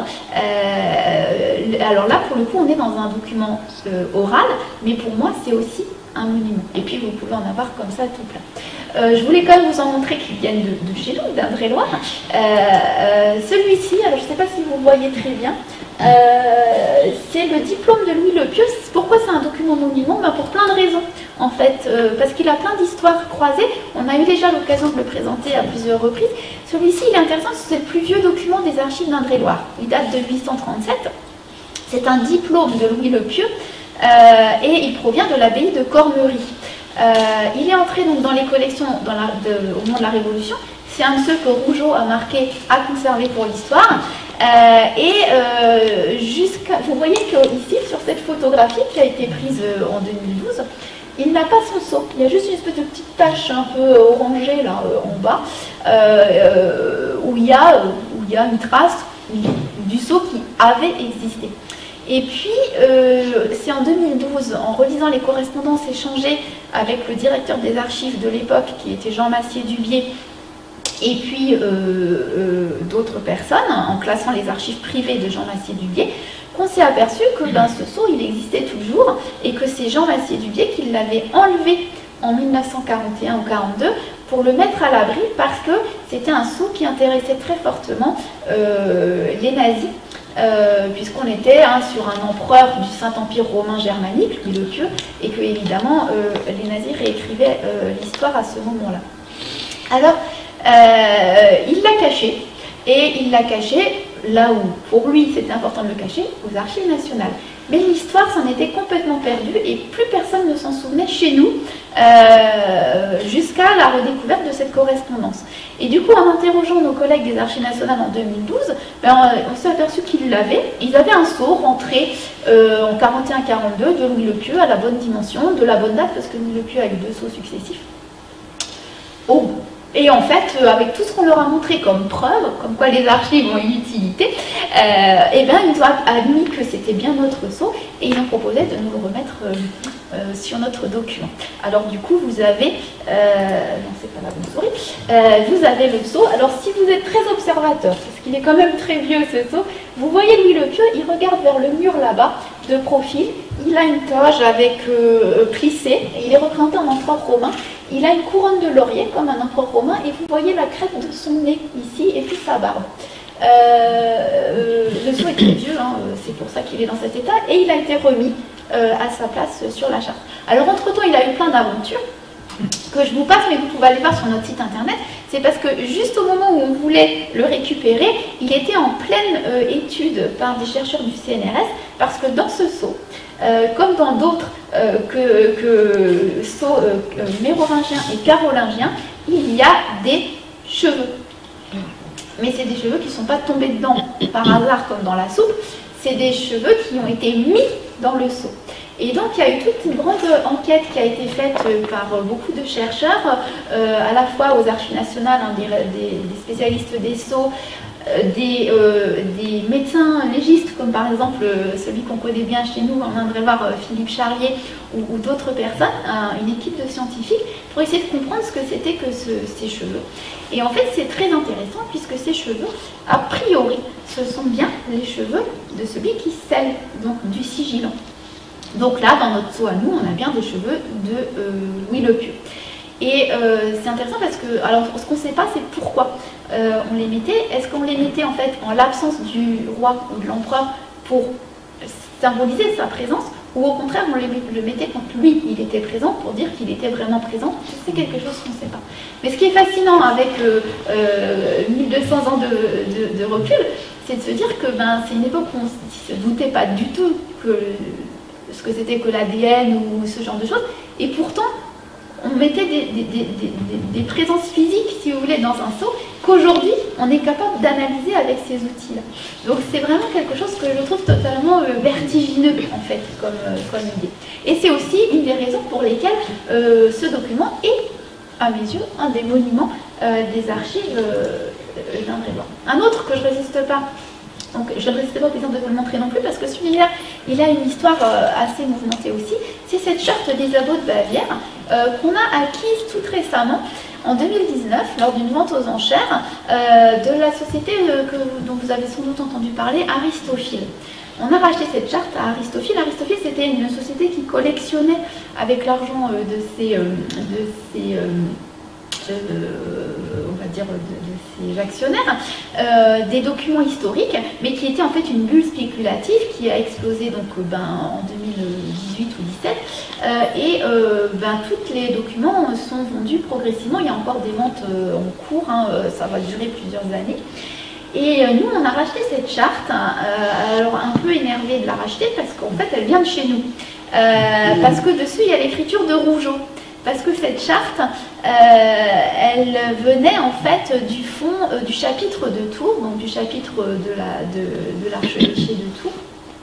Euh, alors là, pour le coup, on est dans un document euh, oral, mais pour moi, c'est aussi un monument. Et puis, vous pouvez en avoir comme ça tout plein. Euh, je voulais quand même vous en montrer qu'ils viennent de, de chez nous, d'Indre-et-Loire. Euh, euh, Celui-ci, alors je ne sais pas si vous voyez très bien, Euh, c'est le diplôme de Louis le Pieux. Pourquoi c'est un document monument? Ben, pour plein de raisons, en fait, euh, parce qu'il a plein d'histoires croisées. On a eu déjà l'occasion de le présenter à plusieurs reprises. Celui-ci, il est intéressant, c'est le plus vieux document des archives d'Indre-et-Loire. Il date de huit cent trente-sept. C'est un diplôme de Louis le Pieux euh, et il provient de l'abbaye de Cormery. Euh, il est entré donc dans les collections dans la, de, au moment de la Révolution. C'est un de ceux que Rougeot a marqué, a conservé pour l'histoire. Euh, et euh, jusqu'à, vous voyez qu'ici, sur cette photographie qui a été prise en deux mille douze, il n'a pas son sceau. Il y a juste une espèce de petite tache un peu orangée là en bas, euh, où, il y a, où il y a une trace du sceau qui avait existé. Et puis, euh, c'est en deux mille douze, en relisant les correspondances échangées avec le directeur des archives de l'époque, qui était Jean Massier-Dubié, et puis euh, euh, d'autres personnes, en classant les archives privées de Jean Massier-Dubié, qu'on s'est aperçu que ben, ce sceau, il existait toujours, et que c'est Jean Massier-Dubié qui l'avait enlevé en mille neuf cent quarante et un ou quarante-deux pour le mettre à l'abri, parce que c'était un sceau qui intéressait très fortement euh, les nazis, euh, puisqu'on était hein, sur un empereur du Saint-Empire romain germanique, Louis le Pieux, et que évidemment euh, les nazis réécrivaient euh, l'histoire à ce moment-là. Alors, Euh, il l'a caché, et il l'a caché là où, pour lui, c'était important de le cacher, aux archives nationales. Mais l'histoire s'en était complètement perdue, et plus personne ne s'en souvenait chez nous, euh, jusqu'à la redécouverte de cette correspondance. Et du coup, en interrogeant nos collègues des archives nationales en deux mille douze, ben, on, on s'est aperçu qu'ils l'avaient. Ils avaient un sceau rentré euh, en quarante et un quarante-deux de Louis le Pieux, à la bonne dimension, de la bonne date, parce que Louis le Pieux a eu deux sceaux successifs. Oh. Et en fait, avec tout ce qu'on leur a montré comme preuve, comme quoi les archives ont une utilité, euh, et bien, ils ont admis que c'était bien notre sceau et ils ont proposé de nous le remettre euh, euh, sur notre document. Alors du coup, vous avez, euh, non c'est pas la bonne souris, euh, vous avez le sceau. Alors si vous êtes très observateur, parce qu'il est quand même très vieux ce sceau, vous voyez Louis le Pieux, il regarde vers le mur là-bas, de profil, il a une toge avec euh, plissée, et il est représenté en empereur romain. Il a une couronne de laurier comme un empereur romain, et vous voyez la crête de son nez ici, et puis sa barbe. Euh, le sceau est très vieux, hein, c'est pour ça qu'il est dans cet état, et il a été remis euh, à sa place sur la charte. Alors entre-temps, il a eu plein d'aventures, que je vous passe, mais vous pouvez aller voir sur notre site internet. C'est parce que juste au moment où on voulait le récupérer, il était en pleine euh, étude par des chercheurs du C N R S, parce que dans ce sceau, euh, comme dans d'autres euh, que, que sceaux euh, mérovingiens et carolingiens, il y a des cheveux. Mais c'est des cheveux qui ne sont pas tombés dedans par hasard comme dans la soupe, c'est des cheveux qui ont été mis dans le seau. Et donc il y a eu toute une grande enquête qui a été faite par beaucoup de chercheurs, euh, à la fois aux archives nationales, hein, des, des, des spécialistes des sceaux, euh, des, euh, des médecins légistes, comme par exemple euh, celui qu'on connaît bien chez nous, on viendrait voir euh, Philippe Charrier, ou, ou d'autres personnes, hein, une équipe de scientifiques, pour essayer de comprendre ce que c'était que ce, ces cheveux. Et en fait c'est très intéressant, puisque ces cheveux, a priori, ce sont bien les cheveux de celui qui scelle, donc du sigilant. Donc là, dans notre seau à nous, on a bien des cheveux de euh, Louis le Pieux. Et euh, c'est intéressant parce que, alors ce qu'on ne sait pas, c'est pourquoi euh, on les mettait. Est-ce qu'on les mettait en fait en l'absence du roi ou de l'empereur pour symboliser sa présence, ou au contraire on les, le mettait quand lui il était présent pour dire qu'il était vraiment présent? C'est quelque chose qu'on ne sait pas. Mais ce qui est fascinant avec euh, euh, mille deux cents ans de, de, de recul, c'est de se dire que ben, c'est une époque où on ne se doutait pas du tout que ce que c'était que l'A D N ou ce genre de choses, et pourtant on mettait des, des, des, des, des présences physiques, si vous voulez, dans un seau, qu'aujourd'hui on est capable d'analyser avec ces outils-là. Donc c'est vraiment quelque chose que je trouve totalement euh, vertigineux en fait comme, euh, comme idée. Et c'est aussi une des raisons pour lesquelles euh, ce document est, à mes yeux, un des monuments euh, des archives euh, d'Indre-et-Loire. Un autre que je ne résiste pas, donc je ne résiste pas au plaisir de vous le montrer non plus, parce que celui-là, il a une histoire euh, assez mouvementée aussi. C'est cette charte d'Isabeau de Bavière euh, qu'on a acquise toute récemment, en deux mille dix-neuf, lors d'une vente aux enchères euh, de la société euh, que, dont vous avez sans doute entendu parler, Aristophile. On a racheté cette charte à Aristophile. Aristophile, c'était une société qui collectionnait avec l'argent euh, de ses, euh, de ses euh, euh, on va dire, de, de ses actionnaires, euh, des documents historiques, mais qui était en fait une bulle spéculative qui a explosé donc, ben, en deux mille dix-huit ou deux mille dix-sept, euh, et euh, ben, tous les documents sont vendus progressivement. Il y a encore des ventes euh, en cours, hein, ça va durer plusieurs années. Et euh, nous, on a racheté cette charte, euh, alors un peu énervé de la racheter parce qu'en fait, elle vient de chez nous. Euh, parce que dessus, il y a l'écriture de Rougeot. Parce que cette charte, euh, elle venait en fait du fond euh, du chapitre de Tours, donc du chapitre de la, de, de l'archevêché de Tours.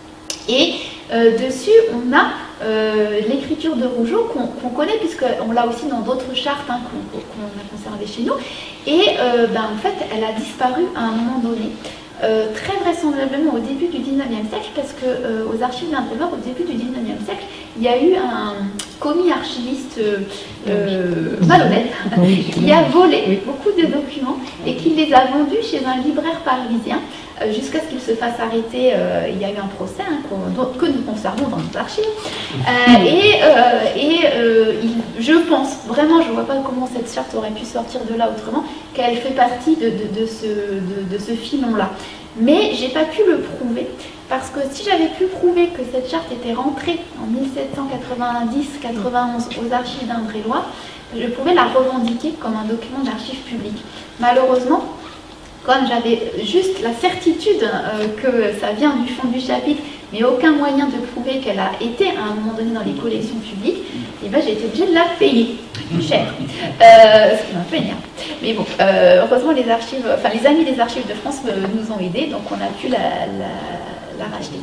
Et euh, dessus, on a euh, l'écriture de Rougeot qu'on qu'on connaît, puisqu'on l'a aussi dans d'autres chartes hein, qu'on qu'on a conservées chez nous. Et euh, ben, en fait, elle a disparu à un moment donné. Euh, très vraisemblablement au début du dix-neuvième siècle, parce que euh, aux archives d'Indre-et-Loire, au début du dix-neuvième siècle, il y a eu un commis archiviste euh, euh, malhonnête qui a volé beaucoup de documents et qui les a vendus chez un libraire parisien euh, jusqu'à ce qu'il se fasse arrêter. Euh, il y a eu un procès hein, qu que nous conservons dans nos archives. Euh, et euh, et euh, il, je pense, vraiment, je ne vois pas comment cette charte aurait pu sortir de là autrement, qu'elle fait partie de, de, de ce, de, de ce filon-là. Mais j'ai pas pu le prouver, parce que si j'avais pu prouver que cette charte était rentrée en mille sept cent quatre-vingt-dix quatre-vingt-onze aux archives d'Indre-et-Loire, je pouvais la revendiquer comme un document d'archives publiques. Malheureusement, comme j'avais juste la certitude euh, que ça vient du fond du chapitre, mais aucun moyen de prouver qu'elle a été à un moment donné dans les collections publiques, et ben, j'ai été obligée de la payer cher, euh, ce qui m'a fait énerver. Mais bon, euh, heureusement les archives, enfin les amis des archives de France euh, nous ont aidés, donc on a pu la, la, la racheter.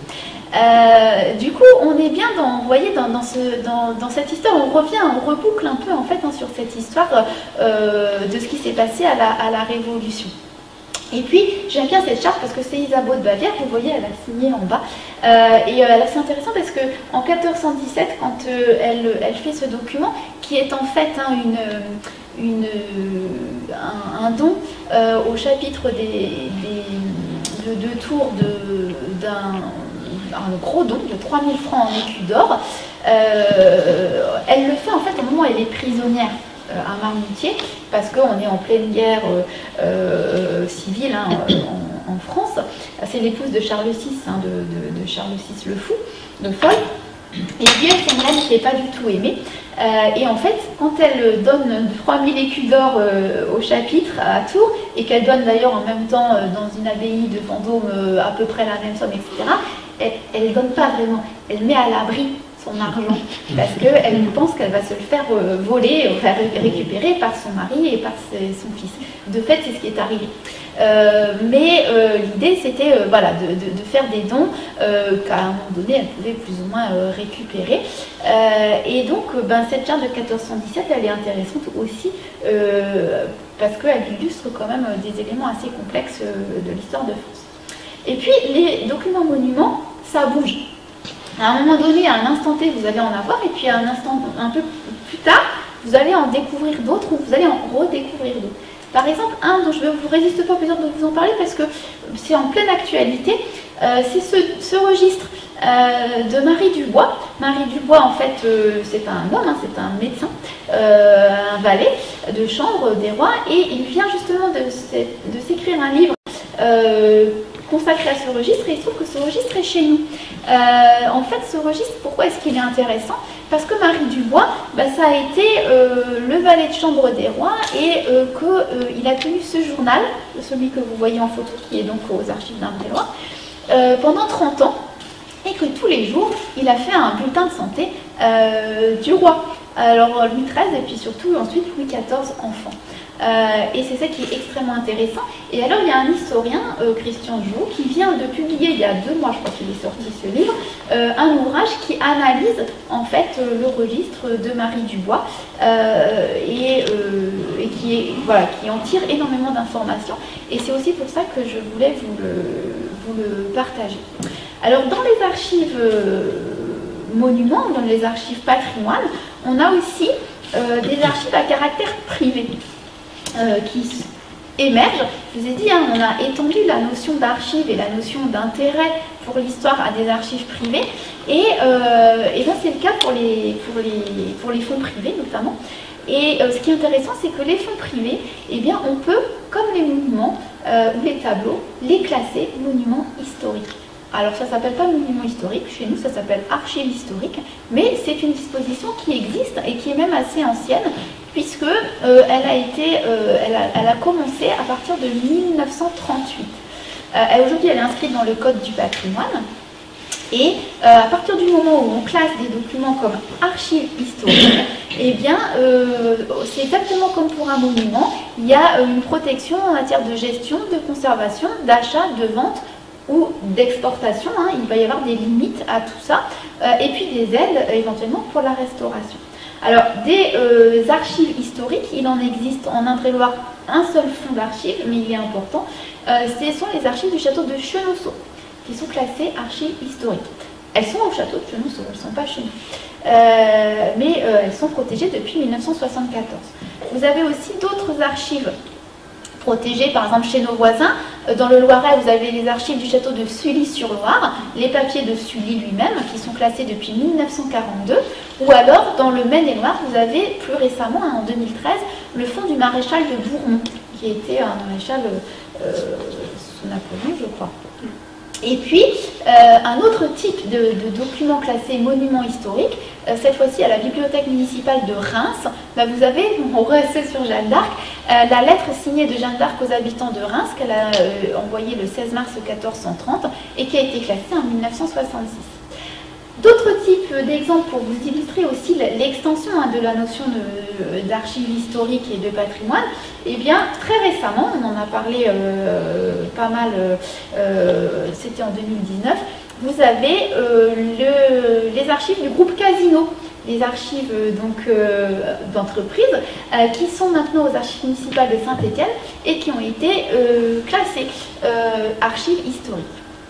Euh, du coup, on est bien dans, vous voyez, dans, dans, ce, dans, dans cette histoire, on revient, on reboucle un peu en fait hein, sur cette histoire euh, de ce qui s'est passé à la, à la Révolution. Et puis, j'aime bien cette charte parce que c'est Isabeau de Bavière, vous voyez, elle a signé en bas. Euh, et euh, c'est intéressant parce qu'en quatorze cent dix-sept, quand euh, elle, elle fait ce document, qui est en fait hein, une, une, un, un don euh, au chapitre des, des, de, de Tours d'un un gros don de trois mille francs en écus d'or, euh, elle le fait en fait au moment où elle est prisonnière à Marmoutier, parce qu'on est en pleine guerre euh, euh, civile hein, en, en France. C'est l'épouse de Charles six, hein, de, de, de Charles six le Fou, de Folle. Et puis elle, c'est une reine qui n'est pas du tout aimée. Euh, et en fait, quand elle donne trois mille écus d'or euh, au chapitre à Tours, et qu'elle donne d'ailleurs en même temps euh, dans une abbaye de Vendôme euh, à peu près la même somme, et cetera, elle ne donne pas vraiment, elle met à l'abri son argent, parce qu'elle pense qu'elle va se le faire euh, voler, faire récupérer par son mari et par ses, son fils. De fait, c'est ce qui est arrivé. Euh, mais euh, l'idée, c'était euh, voilà, de, de, de faire des dons euh, qu'à un moment donné, elle pouvait plus ou moins euh, récupérer. Euh, et donc, ben, cette charte de quatorze cent dix-sept, elle est intéressante aussi, euh, parce qu'elle illustre quand même des éléments assez complexes euh, de l'histoire de France. Et puis, les documents monuments, ça bouge. À un moment donné, à un instant T, vous allez en avoir, et puis à un instant un peu plus tard, vous allez en découvrir d'autres, ou vous allez en redécouvrir d'autres. Par exemple, un dont je ne vous résiste pas plaisir de vous en parler, parce que c'est en pleine actualité, euh, c'est ce, ce registre euh, de Marie Dubois. Marie Dubois, en fait, euh, c'est pas un homme, hein, c'est un médecin, euh, un valet de chambre des rois, et il vient justement de, de s'écrire un livre euh, consacré à ce registre, et il se trouve que ce registre est chez nous. Euh, en fait, ce registre, pourquoi est-ce qu'il est intéressant? Parce que Marie Dubois, bah, ça a été euh, le valet de chambre des rois, et euh, qu'il euh, a tenu ce journal, celui que vous voyez en photo, qui est donc aux archives d'Indre-et-Loire, euh, pendant trente ans, et que tous les jours, il a fait un bulletin de santé euh, du roi. Alors Louis treize, et puis surtout ensuite Louis quatorze enfants. Euh, et c'est ça qui est extrêmement intéressant. Et alors il y a un historien, euh, Christian Jouot, qui vient de publier il y a deux mois, je crois qu'il est sorti ce livre, euh, un ouvrage qui analyse en fait euh, le registre de Marie Dubois euh, et, euh, et qui, est, voilà, qui en tire énormément d'informations. Et c'est aussi pour ça que je voulais vous le, vous le partager. Alors dans les archives euh, monuments, dans les archives patrimoine, on a aussi euh, des archives à caractère privé. Euh, qui émergent. Je vous ai dit, hein, on a étendu la notion d'archive et la notion d'intérêt pour l'histoire à des archives privées. Et, euh, et ben c'est le cas pour les, pour, les, pour les fonds privés notamment. Et euh, ce qui est intéressant, c'est que les fonds privés, eh bien, on peut, comme les monuments euh, ou les tableaux, les classer monuments historiques. Alors ça ne s'appelle pas monument historique, chez nous ça s'appelle archive historique, mais c'est une disposition qui existe et qui est même assez ancienne, puisque euh, elle, a été, euh, elle, a, elle a commencé à partir de mille neuf cent trente-huit. Euh, Aujourd'hui elle est inscrite dans le Code du patrimoine, et euh, à partir du moment où on classe des documents comme archives historiques, eh bien euh, c'est exactement comme pour un monument, il y a une protection en matière de gestion, de conservation, d'achat, de vente, ou d'exportation, hein, il va y avoir des limites à tout ça, euh, et puis des aides euh, éventuellement pour la restauration. Alors, des euh, archives historiques, il en existe en Indre-et-Loire un seul fonds d'archives, mais il est important, euh, ce sont les archives du château de Chenonceau, qui sont classées archives historiques. Elles sont au château de Chenonceau, elles ne sont pas chez nous, euh, mais euh, elles sont protégées depuis mille neuf cent soixante-quatorze. Vous avez aussi d'autres archives protégés, par exemple chez nos voisins. Dans le Loiret, vous avez les archives du château de Sully-sur-Loire, les papiers de Sully lui-même, qui sont classés depuis mille neuf cent quarante-deux, ou alors dans le Maine-et-Loire, vous avez plus récemment, hein, en deux mille treize, le fonds du maréchal de Bourmont, qui était un maréchal euh, sous Napoléon, je crois. Et puis, euh, un autre type de, de document classé monument historique, euh, cette fois-ci à la bibliothèque municipale de Reims, bah vous avez, on reste sur Jeanne d'Arc, euh, la lettre signée de Jeanne d'Arc aux habitants de Reims qu'elle a euh, envoyée le seize mars mille quatre cent trente et qui a été classée en mille neuf cent soixante-six. D'autres types d'exemples pour vous illustrer aussi l'extension hein, de la notion d'archives historiques et de patrimoine, eh bien très récemment, on en a parlé euh, pas mal, euh, c'était en deux mille dix-neuf, vous avez euh, le, les archives du groupe Casino, les archives donc euh, d'entreprise euh, qui sont maintenant aux archives municipales de Saint-Étienne et qui ont été euh, classées euh, archives historiques.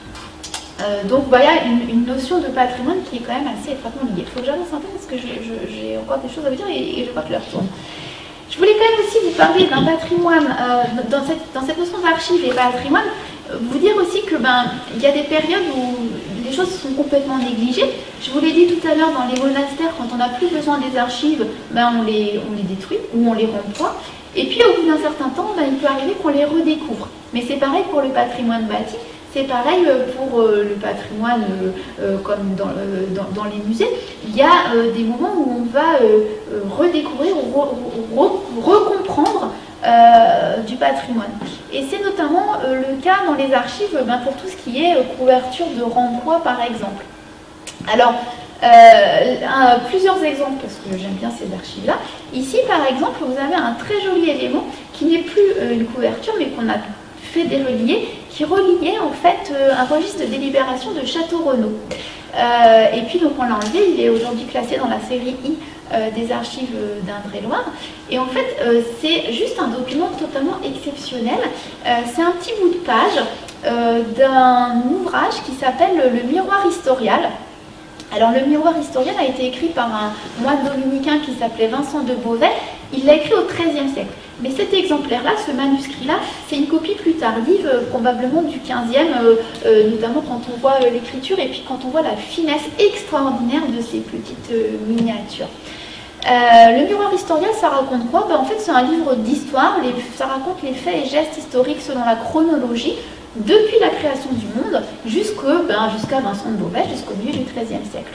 Euh, donc voilà une, une notion de patrimoine qui est quand même assez étroitement liée. Il faut que j'avance un peu parce que j'ai encore des choses à vous dire et, et je vois que l'heure tourne. Je voulais quand même aussi vous parler d'un patrimoine, euh, dans, cette, dans cette notion d'archives et patrimoine, euh, vous dire aussi que ben, il y a des périodes où les choses sont complètement négligées. Je vous l'ai dit tout à l'heure, dans les monastères, quand on n'a plus besoin des archives, ben, on, les, on les détruit ou on les remploie. Et puis au bout d'un certain temps, ben, il peut arriver qu'on les redécouvre. Mais c'est pareil pour le patrimoine bâti. C'est pareil pour euh, le patrimoine euh, euh, comme dans, euh, dans, dans les musées. Il y a euh, des moments où on va euh, euh, redécouvrir ou re, re, recomprendre euh, du patrimoine. Et c'est notamment euh, le cas dans les archives ben, pour tout ce qui est euh, couverture de remploi par exemple. Alors, euh, un, plusieurs exemples parce que j'aime bien ces archives-là. Ici par exemple, vous avez un très joli élément qui n'est plus euh, une couverture mais qu'on a fait des reliés qui reliait en fait euh, un registre de délibération de Château-Renaud. Euh, et puis donc on l'a enlevé, il est aujourd'hui classé dans la série I euh, des archives d'Indre-et-Loire. Et en fait euh, c'est juste un document totalement exceptionnel. Euh, c'est un petit bout de page euh, d'un ouvrage qui s'appelle le Miroir historial. Alors le Miroir historial a été écrit par un moine dominicain qui s'appelait Vincent de Beauvais. Il l'a écrit au treizième siècle. Mais cet exemplaire-là, ce manuscrit-là, c'est une copie plus tardive, euh, probablement du quinzième, euh, euh, notamment quand on voit euh, l'écriture et puis quand on voit la finesse extraordinaire de ces petites euh, miniatures. Euh, le Miroir historial, ça raconte quoi? Ben, en fait, c'est un livre d'histoire, ça raconte les faits et gestes historiques selon la chronologie, depuis la création du monde jusqu'à ben, jusqu'à Vincent de Beauvais, jusqu'au milieu du treizième siècle.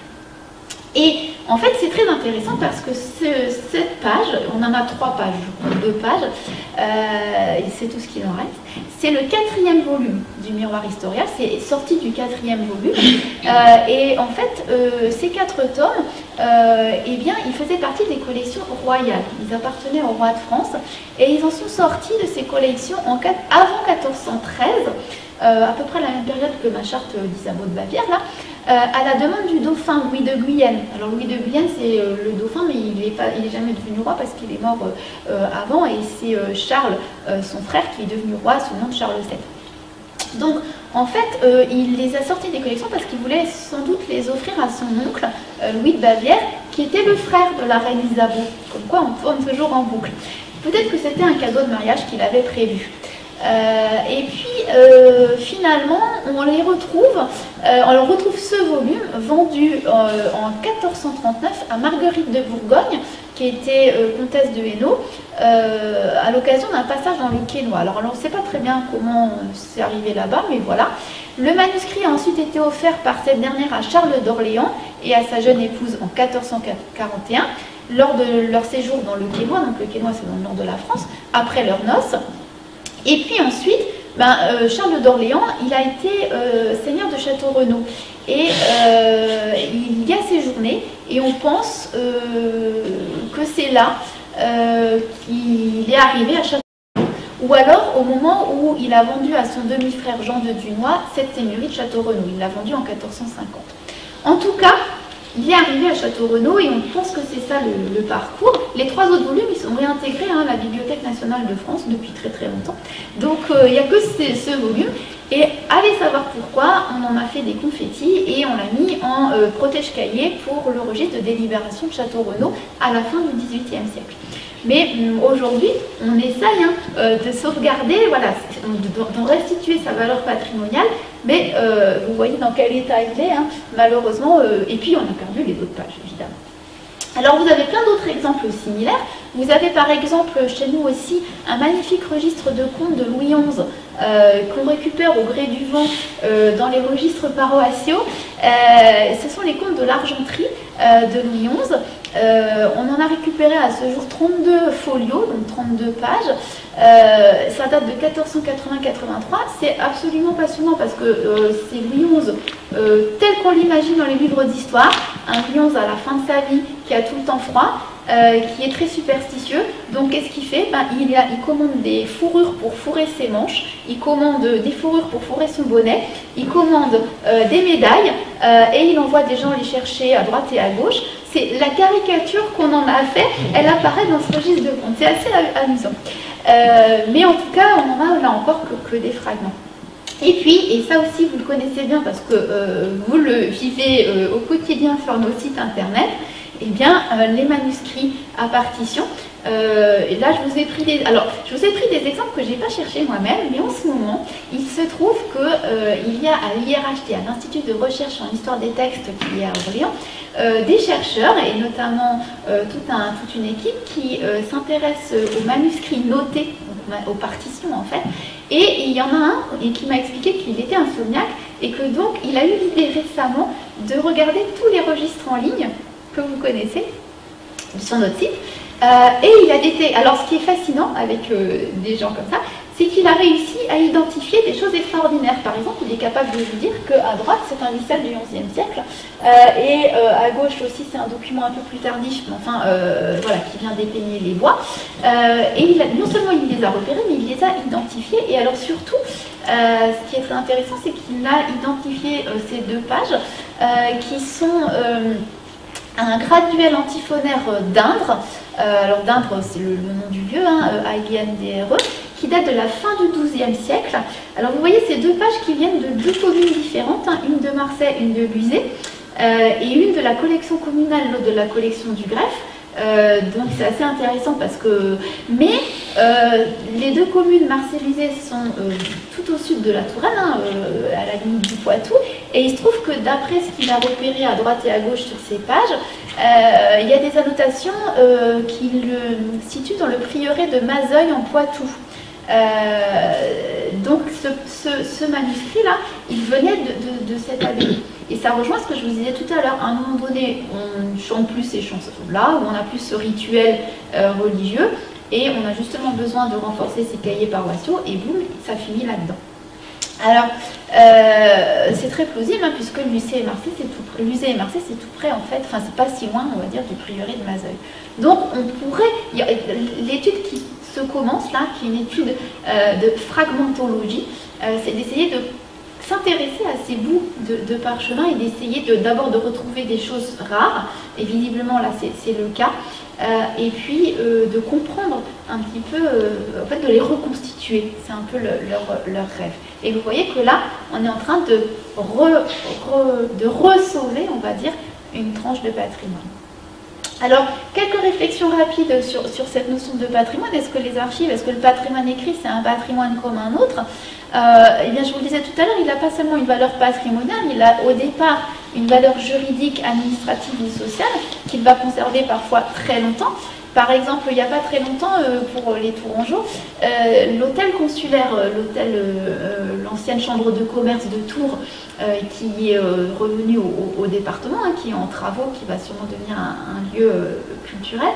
Et en fait, c'est très intéressant parce que ce, cette page, on en a trois pages, je crois, deux pages, euh, et c'est tout ce qu'il en reste. C'est le quatrième volume du Miroir historial, c'est sorti du quatrième volume. Euh, et en fait, euh, ces quatre tomes, euh, eh bien, ils faisaient partie des collections royales. Ils appartenaient au roi de France et ils en sont sortis de ces collections en, avant quatorze cent treize. Euh, à peu près la même période que ma charte d'Isabeau de Bavière, là, euh, à la demande du dauphin Louis de Guyenne. Alors Louis de Guyenne, c'est euh, le dauphin, mais il n'est pas, il est jamais devenu roi parce qu'il est mort euh, avant, et c'est euh, Charles, euh, son frère, qui est devenu roi sous le nom de Charles sept. Donc, en fait, euh, il les a sortis des collections parce qu'il voulait sans doute les offrir à son oncle, euh, Louis de Bavière, qui était le frère de la reine Isabeau. Comme quoi, on tourne toujours en boucle. Peut-être que c'était un cadeau de mariage qu'il avait prévu. Euh, et puis euh, finalement on les retrouve, euh, on retrouve ce volume vendu euh, en quatorze cent trente-neuf à Marguerite de Bourgogne, qui était euh, comtesse de Hainaut, euh, à l'occasion d'un passage dans le Quesnoy. Alors on ne sait pas très bien comment c'est arrivé là-bas, mais voilà. Le manuscrit a ensuite été offert par cette dernière à Charles d'Orléans et à sa jeune épouse en quatorze cent quarante et un, lors de leur séjour dans le Quesnoy. Donc le Quesnoy c'est dans le nord de la France, après leurs noces. Et puis ensuite, ben, euh, Charles d'Orléans, il a été euh, seigneur de Château-Renaud. Et euh, il y a séjourné, et on pense euh, que c'est là euh, qu'il est arrivé à Château-Renaud. Ou alors au moment où il a vendu à son demi-frère Jean de Dunois cette seigneurie de Château-Renaud. Il l'a vendue en quatorze cent cinquante. En tout cas, il est arrivé à Château-Renaud et on pense que c'est ça le, le parcours. Les trois autres volumes, ils sont réintégrés hein, à la Bibliothèque nationale de France depuis très très longtemps. Donc euh, il n'y a que ce, ce volume. Et allez savoir pourquoi, on en a fait des confettis et on l'a mis en euh, protège-cahier pour le registre de délibération de Château-Renaud à la fin du dix-huitième siècle. Mais aujourd'hui, on essaye hein, euh, de sauvegarder, voilà, d'en restituer sa valeur patrimoniale, mais euh, vous voyez dans quel état il est, hein, malheureusement, euh, et puis on a perdu les autres pages, évidemment. Alors vous avez plein d'autres exemples similaires. Vous avez par exemple chez nous aussi un magnifique registre de comptes de Louis onze euh, qu'on récupère au gré du vent euh, dans les registres paroissiaux. Euh, ce sont les comptes de l'argenterie euh, de Louis onze. Euh, on en a récupéré à ce jour trente-deux folios, donc trente-deux pages. Euh, ça date de quatorze cent quatre-vingts quatre-vingt-trois. C'est absolument passionnant parce que euh, c'est Louis onze euh, tel qu'on l'imagine dans les livres d'histoire. Un Louis onze à la fin de sa vie qui a tout le temps froid, euh, qui est très superstitieux. Donc qu'est-ce qu'il fait? Ben, il, a, il commande des fourrures pour fourrer ses manches, il commande des fourrures pour fourrer son bonnet, il commande euh, des médailles euh, et il envoie des gens les chercher à droite et à gauche. C'est la caricature qu'on en a fait, elle apparaît dans ce registre de comptes. C'est assez amusant. Euh, mais en tout cas, on en a là encore que, que des fragments. Et puis, et ça aussi vous le connaissez bien parce que euh, vous le vivez euh, au quotidien sur nos sites internet, eh bien, euh, les manuscrits à partition. Euh, et là, je vous ai pris des, alors, je vous ai pris des exemples que je n'ai pas cherché moi-même, mais en ce moment, il se trouve qu'il euh, y a à l'I R H T, à l'Institut de recherche en histoire des textes qui est à Orléans, euh, des chercheurs, et notamment euh, tout un, toute une équipe qui euh, s'intéresse aux manuscrits notés, donc, aux partitions en fait. Et il y en a un et qui m'a expliqué qu'il était insomniaque et que donc il a eu l'idée récemment de regarder tous les registres en ligne que vous connaissez sur notre site. Euh, et il a été. Alors, ce qui est fascinant avec euh, des gens comme ça, c'est qu'il a réussi à identifier des choses extraordinaires. Par exemple, il est capable de vous dire qu'à droite, c'est un missel du onzième siècle, euh, et euh, à gauche aussi, c'est un document un peu plus tardif, mais enfin, euh, voilà, qui vient dépeigner les bois. Euh, et il a, non seulement il les a repérés, mais il les a identifiés. Et alors surtout, euh, ce qui est très intéressant, c'est qu'il a identifié euh, ces deux pages euh, qui sont euh, un graduel antiphonaire d'Indre. Euh, alors d'Indre, c'est le, le nom du lieu, hein, euh, A I N D R E, qui date de la fin du douzième siècle. Alors vous voyez ces deux pages qui viennent de deux communes différentes, hein, une de Marseille, une de Luzet, euh, et une de la collection communale, l'autre de la collection du greffe. Euh, donc c'est assez intéressant parce que... Mais euh, les deux communes Marseille-Luzet sont euh, tout au sud de la Touraine, hein, euh, à la limite du Poitou, et il se trouve que d'après ce qu'il a repéré à droite et à gauche sur ces pages, euh, il y a des annotations euh, qui le situent dans le prieuré de Mazeuil en Poitou. Euh, donc ce, ce, ce manuscrit-là, il venait de, de, de cette abbaye. Et ça rejoint ce que je vous disais tout à l'heure. À un moment donné, on ne chante plus ces chansons-là, où on n'a plus ce rituel euh, religieux, et on a justement besoin de renforcer ces cahiers paroissiaux, et boum, ça finit là-dedans. Alors, euh, c'est très plausible, hein, puisque Luzet et Marseille, c'est tout près. Luzet et Marseille, c'est tout près, en fait, enfin, c'est pas si loin, on va dire, du prieuré de Mazeuil. Donc, on pourrait, l'étude qui se commence là, qui est une étude euh, de fragmentologie, euh, c'est d'essayer de s'intéresser à ces bouts de, de parchemin et d'essayer d'abord de, de retrouver des choses rares, et visiblement là c'est le cas, euh, et puis euh, de comprendre un petit peu, euh, en fait de les reconstituer, c'est un peu le, leur, leur rêve. Et vous voyez que là, on est en train de, re, re, de re-sauver, on va dire, une tranche de patrimoine. Alors, quelques réflexions rapides sur, sur cette notion de patrimoine. Est-ce que les archives, est-ce que le patrimoine écrit, c'est un patrimoine comme un autre? euh, Eh bien, je vous le disais tout à l'heure, il n'a pas seulement une valeur patrimoniale, il a au départ une valeur juridique, administrative ou sociale, qu'il va conserver parfois très longtemps. Par exemple, il n'y a pas très longtemps, euh, pour les Tourangeaux, euh, l'hôtel consulaire, euh, l'hôtel, euh, l'ancienne chambre de commerce de Tours, euh, qui est euh, revenu au, au département, hein, qui est en travaux, qui va sûrement devenir un, un lieu euh, culturel.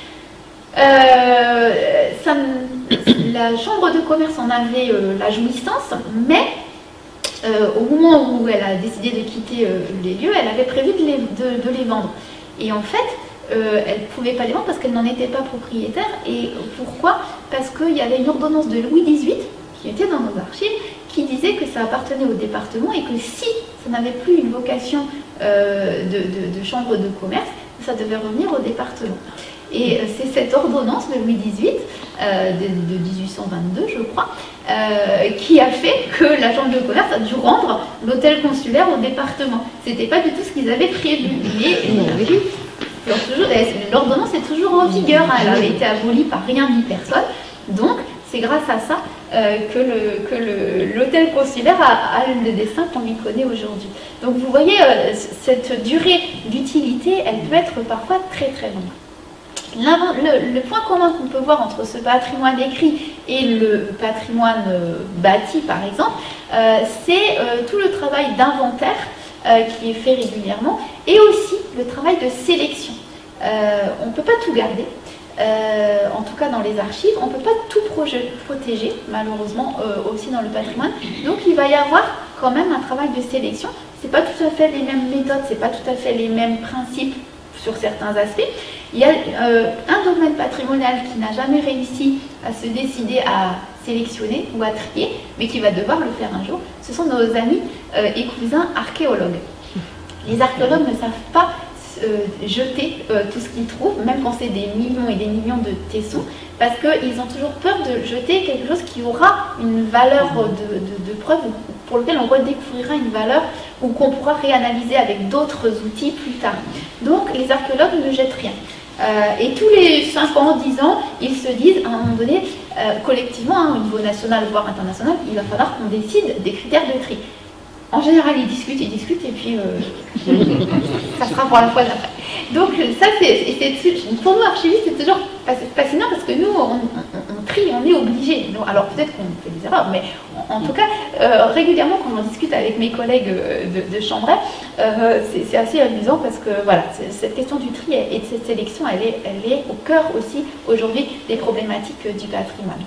Euh, ça, la chambre de commerce en avait euh, la jouissance, mais euh, au moment où elle a décidé de quitter euh, les lieux, elle avait prévu de les, de, de les vendre. Et en fait, Euh, elle ne pouvait pas les vendre parce qu'elle n'en était pas propriétaire. Et pourquoi? Parce qu'il y avait une ordonnance de Louis dix-huit qui était dans nos archives qui disait que ça appartenait au département et que si ça n'avait plus une vocation euh, de, de, de chambre de commerce, ça devait revenir au département. Et euh, c'est cette ordonnance de Louis dix-huit, euh, de, de mille huit cent vingt-deux je crois, euh, qui a fait que la chambre de commerce a dû rendre l'hôtel consulaire au département. C'était pas du tout ce qu'ils avaient prévu. Mais l'ordonnance est toujours en vigueur, hein, elle avait été abolie par rien ni personne, donc c'est grâce à ça euh, que l'hôtel consulaire a, a le destin qu'on lui connaît aujourd'hui. Donc vous voyez, euh, cette durée d'utilité, elle peut être parfois très très longue. Le, le point commun qu'on peut voir entre ce patrimoine écrit et le patrimoine euh, bâti par exemple, euh, c'est euh, tout le travail d'inventaire Euh, qui est fait régulièrement, et aussi le travail de sélection. Euh, on ne peut pas tout garder, euh, en tout cas dans les archives, on ne peut pas tout protéger, malheureusement, euh, aussi dans le patrimoine. Donc il va y avoir quand même un travail de sélection. Ce n'est pas tout à fait les mêmes méthodes, ce n'est pas tout à fait les mêmes principes sur certains aspects. Il y a euh, un domaine patrimonial qui n'a jamais réussi à se décider à sélectionner ou à trier, mais qui va devoir le faire un jour. Ce sont nos amis euh, et cousins archéologues. Les archéologues ne savent pas euh, jeter euh, tout ce qu'ils trouvent, même quand c'est des millions et des millions de tessons, parce qu'ils ont toujours peur de jeter quelque chose qui aura une valeur de, de, de preuve, pour lequel on redécouvrira une valeur, ou qu'on pourra réanalyser avec d'autres outils plus tard. Donc les archéologues ne jettent rien. Euh, et tous les cinq ans, dix ans, ils se disent, à un moment donné, euh, collectivement, hein, au niveau national, voire international, il va falloir qu'on décide des critères de tri. En général, ils discutent, ils discutent, et puis euh, ça sera pour la fois d'après. Donc ça, c'est pour nous archivistes, c'est toujours fascinant parce que nous, on, on, on trie, on est obligé. Alors peut-être qu'on fait des erreurs, mais en, en tout cas, euh, régulièrement, quand on discute avec mes collègues de, de Chambray, euh, c'est assez amusant parce que voilà, cette question du tri et de cette sélection, elle est, elle est au cœur aussi aujourd'hui des problématiques du patrimoine.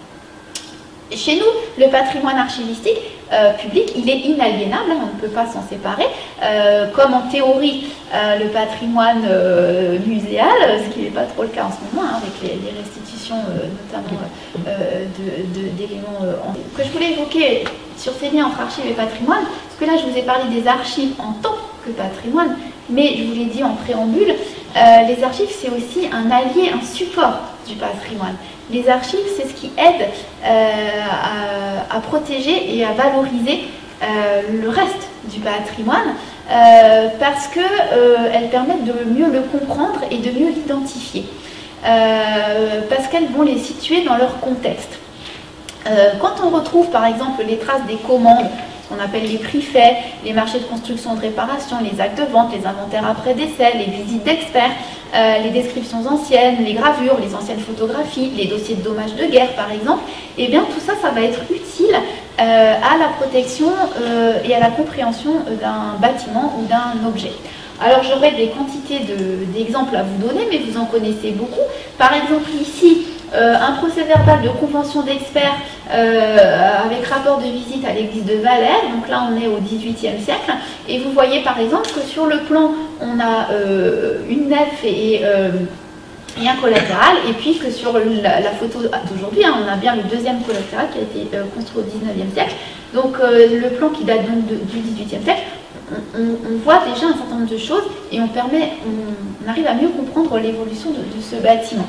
Chez nous, le patrimoine archivistique euh, public, il est inaliénable, hein, on ne peut pas s'en séparer. Euh, comme en théorie, euh, le patrimoine euh, muséal, ce qui n'est pas trop le cas en ce moment, hein, avec les, les restitutions euh, notamment euh, d'éléments euh, que je voulais évoquer sur ces liens entre archives et patrimoine, parce que là je vous ai parlé des archives en tant que patrimoine, mais je vous l'ai dit en préambule, euh, les archives c'est aussi un allié, un support du patrimoine. Les archives, c'est ce qui aide euh, à, à protéger et à valoriser euh, le reste du patrimoine euh, parce qu'elles euh, permettent de mieux le comprendre et de mieux l'identifier. Euh, parce qu'elles vont les situer dans leur contexte. Euh, quand on retrouve par exemple les traces des commandes, ce qu'on appelle les prix faits, les marchés de construction et de réparation, les actes de vente, les inventaires après décès, les visites d'experts, euh, les descriptions anciennes, les gravures, les anciennes photographies, les dossiers de dommages de guerre par exemple, et bien tout ça, ça va être utile euh, à la protection euh, et à la compréhension d'un bâtiment ou d'un objet. Alors j'aurai des quantités d'exemples de, à vous donner, mais vous en connaissez beaucoup. Par exemple ici, Euh, un procès verbal de convention d'experts euh, avec rapport de visite à l'église de Valère, donc là on est au dix-huitième siècle, et vous voyez par exemple que sur le plan on a euh, une nef et, euh, et un collatéral, et puis que sur la, la photo d'aujourd'hui, hein, on a bien le deuxième collatéral qui a été euh, construit au dix-neuvième siècle, donc euh, le plan qui date donc de, du dix-huitième siècle, on, on, on voit déjà un certain nombre de choses et on, permet, on, on arrive à mieux comprendre l'évolution de, de ce bâtiment.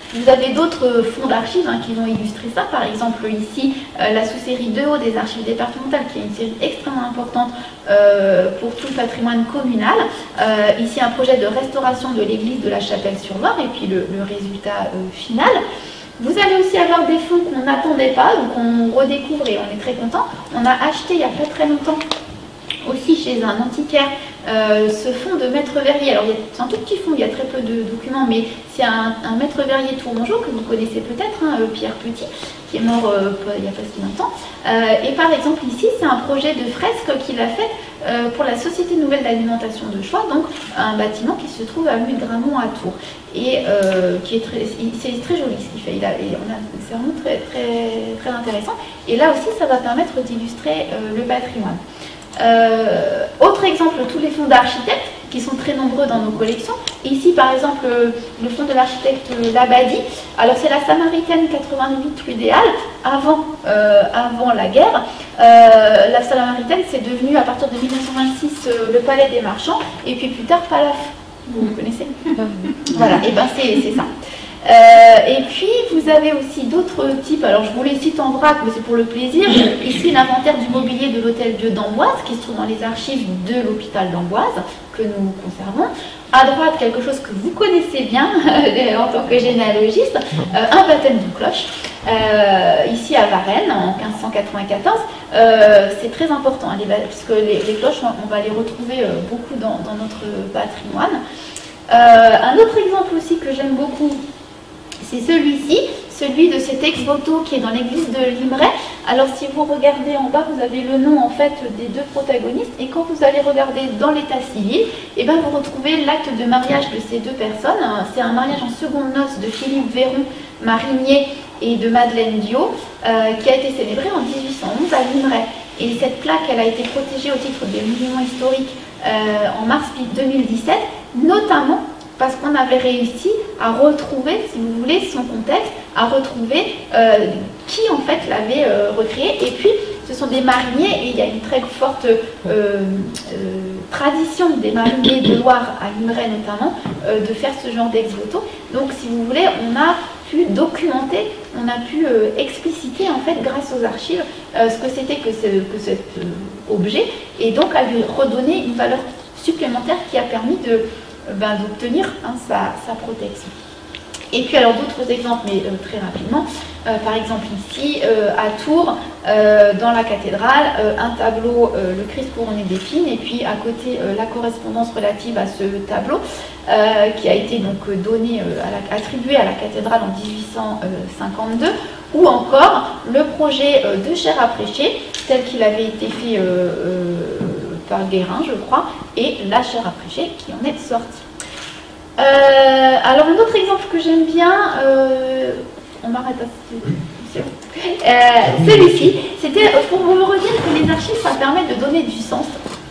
Vous avez d'autres fonds d'archives hein, qui vont illustrer ça. Par exemple, ici, euh, la sous-série deux O des archives départementales, qui est une série extrêmement importante euh, pour tout le patrimoine communal. Euh, ici, un projet de restauration de l'église de la Chapelle-sur-Loire, et puis le, le résultat euh, final. Vous allez aussi avoir des fonds qu'on n'attendait pas, donc on redécouvre et on est très content. On a acheté il n'y a pas très longtemps aussi chez un antiquaire euh, ce fonds de Maître Verrier. Alors c'est un tout petit fonds, il y a très peu de documents, mais c'est un, un Maître Verrier Tourangeau que vous connaissez peut-être, hein, Pierre Petit, qui est mort euh, il n'y a pas si longtemps. Euh, et par exemple ici, c'est un projet de fresque qu'il a fait euh, pour la Société Nouvelle d'Alimentation de Choix, donc un bâtiment qui se trouve à avenue de Gramont à Tours. Et euh, qui est très, c'est très joli ce qu'il fait, il a, et on a, c'est vraiment très, très, très intéressant. Et là aussi, ça va permettre d'illustrer euh, le patrimoine. Euh, autre exemple, tous les fonds d'architectes qui sont très nombreux dans nos collections. Ici, par exemple, le fonds de l'architecte Labadie. Alors, c'est la Samaritaine quatre-vingt-huit rue des Halles, avant, euh, avant la guerre. Euh, la Samaritaine, c'est devenu, à partir de mille neuf cent vingt-six, euh, le Palais des Marchands, et puis plus tard, Palaf. Vous le connaissez? Voilà, et ben c'est ça. Euh, et puis, vous avez aussi d'autres types, alors je vous les cite en vrac, mais c'est pour le plaisir. Ici, l'inventaire du mobilier de l'hôtel Dieu d'Amboise, qui se trouve dans les archives de l'hôpital d'Amboise, que nous conservons. À droite, quelque chose que vous connaissez bien en tant que généalogiste, euh, un baptême de cloche, euh, ici à Varennes, en quinze cent quatre-vingt-quatorze. Euh, c'est très important, hein, les, puisque les, les cloches, on, on va les retrouver euh, beaucoup dans, dans notre patrimoine. Euh, un autre exemple aussi que j'aime beaucoup, c'est celui-ci, celui de cet ex-voto qui est dans l'église de Limeray. Alors si vous regardez en bas, vous avez le nom en fait des deux protagonistes, et quand vous allez regarder dans l'état civil, et ben vous retrouvez l'acte de mariage de ces deux personnes. C'est un mariage en secondes noces de Philippe Véron marinier et de Madeleine Dio, euh, qui a été célébré en mille huit cent onze à Limeray. Et cette plaque, elle a été protégée au titre des monuments historiques euh, en mars deux mille dix-sept, notamment parce qu'on avait réussi à retrouver, si vous voulez, son contexte, à retrouver euh, qui en fait l'avait euh, recréé. Et puis, ce sont des mariniers, et il y a une très forte euh, euh, tradition des mariniers de Loire, à Limeray notamment, euh, de faire ce genre d'ex-voto. Donc, si vous voulez, on a pu documenter, on a pu euh, expliciter, en fait, grâce aux archives, euh, ce que c'était que, ce, que cet euh, objet, et donc à lui redonner une valeur supplémentaire qui a permis de Ben, d'obtenir hein, sa, sa protection. Et puis alors d'autres exemples, mais euh, très rapidement, euh, par exemple ici euh, à Tours, euh, dans la cathédrale, euh, un tableau, euh, le Christ couronné d'épines, et puis à côté euh, la correspondance relative à ce tableau euh, qui a été donc donné, euh, à la, attribué à la cathédrale en mille huit cent cinquante-deux, ou encore le projet euh, de chaire à prêcher tel qu'il avait été fait euh, euh, par Guérin, je crois, et la chaire à prêcher qui en est sortie. Euh, alors un autre exemple que j'aime bien, euh, on m'arrête à ce euh, celui-ci, c'était pour vous redire que les archives, ça permet de donner du sens.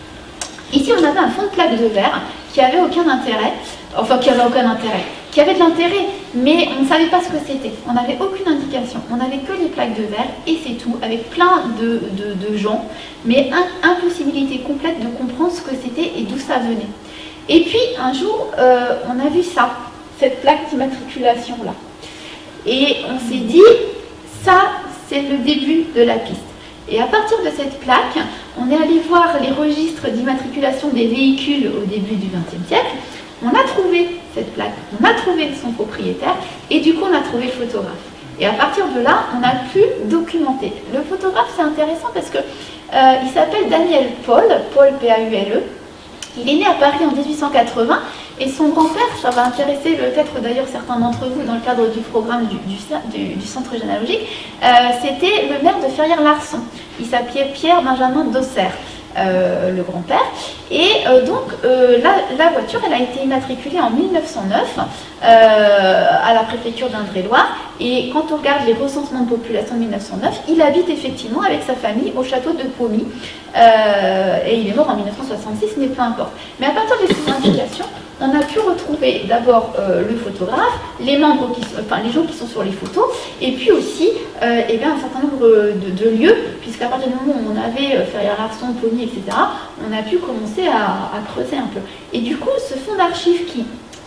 Ici, on avait un fond de plaque de verre qui avait aucun intérêt, enfin qui avait aucun intérêt, qui avait de l'intérêt, mais on ne savait pas ce que c'était. On n'avait aucune indication. On n'avait que les plaques de verre et c'est tout, avec plein de, de, de gens, mais un, impossibilité complète de comprendre ce que c'était et d'où ça venait. Et puis, un jour, euh, on a vu ça, cette plaque d'immatriculation là. Et on s'est dit, ça, c'est le début de la piste. Et à partir de cette plaque, on est allé voir les registres d'immatriculation des véhicules au début du vingtième siècle. On a trouvé cette plaque, on a trouvé son propriétaire, et du coup, on a trouvé le photographe. Et à partir de là, on a pu documenter. Le photographe, c'est intéressant parce que euh, il s'appelle Daniel Paul, Paul P A U L E. Il est né à Paris en mille huit cent quatre-vingts, et son grand-père, ça va intéresser peut-être d'ailleurs certains d'entre vous dans le cadre du programme du, du, du, du centre généalogique, euh, c'était le maire de Ferrières-Larsan. Il s'appelait Pierre Benjamin d'Auxerre, euh, le grand-père. Et euh, donc euh, la, la voiture, elle a été immatriculée en mille neuf cent neuf euh, à la préfecture d'Indre-et-Loire. Et quand on regarde les recensements de population de mille neuf cent neuf, il habite effectivement avec sa famille au château de Paumy. Euh, et il est mort en mille neuf cent soixante-six, mais peu importe. Mais à partir de ces indications, on a pu retrouver d'abord euh, le photographe, les membres qui sont, enfin les gens qui sont sur les photos, et puis aussi euh, eh bien, un certain nombre de, de lieux, puisqu'à partir du moment où on avait euh, Ferrières-Larsan, Paumy, et cetera, on a pu commencer à, à creuser un peu. Et du coup, ce fonds d'archives qui avait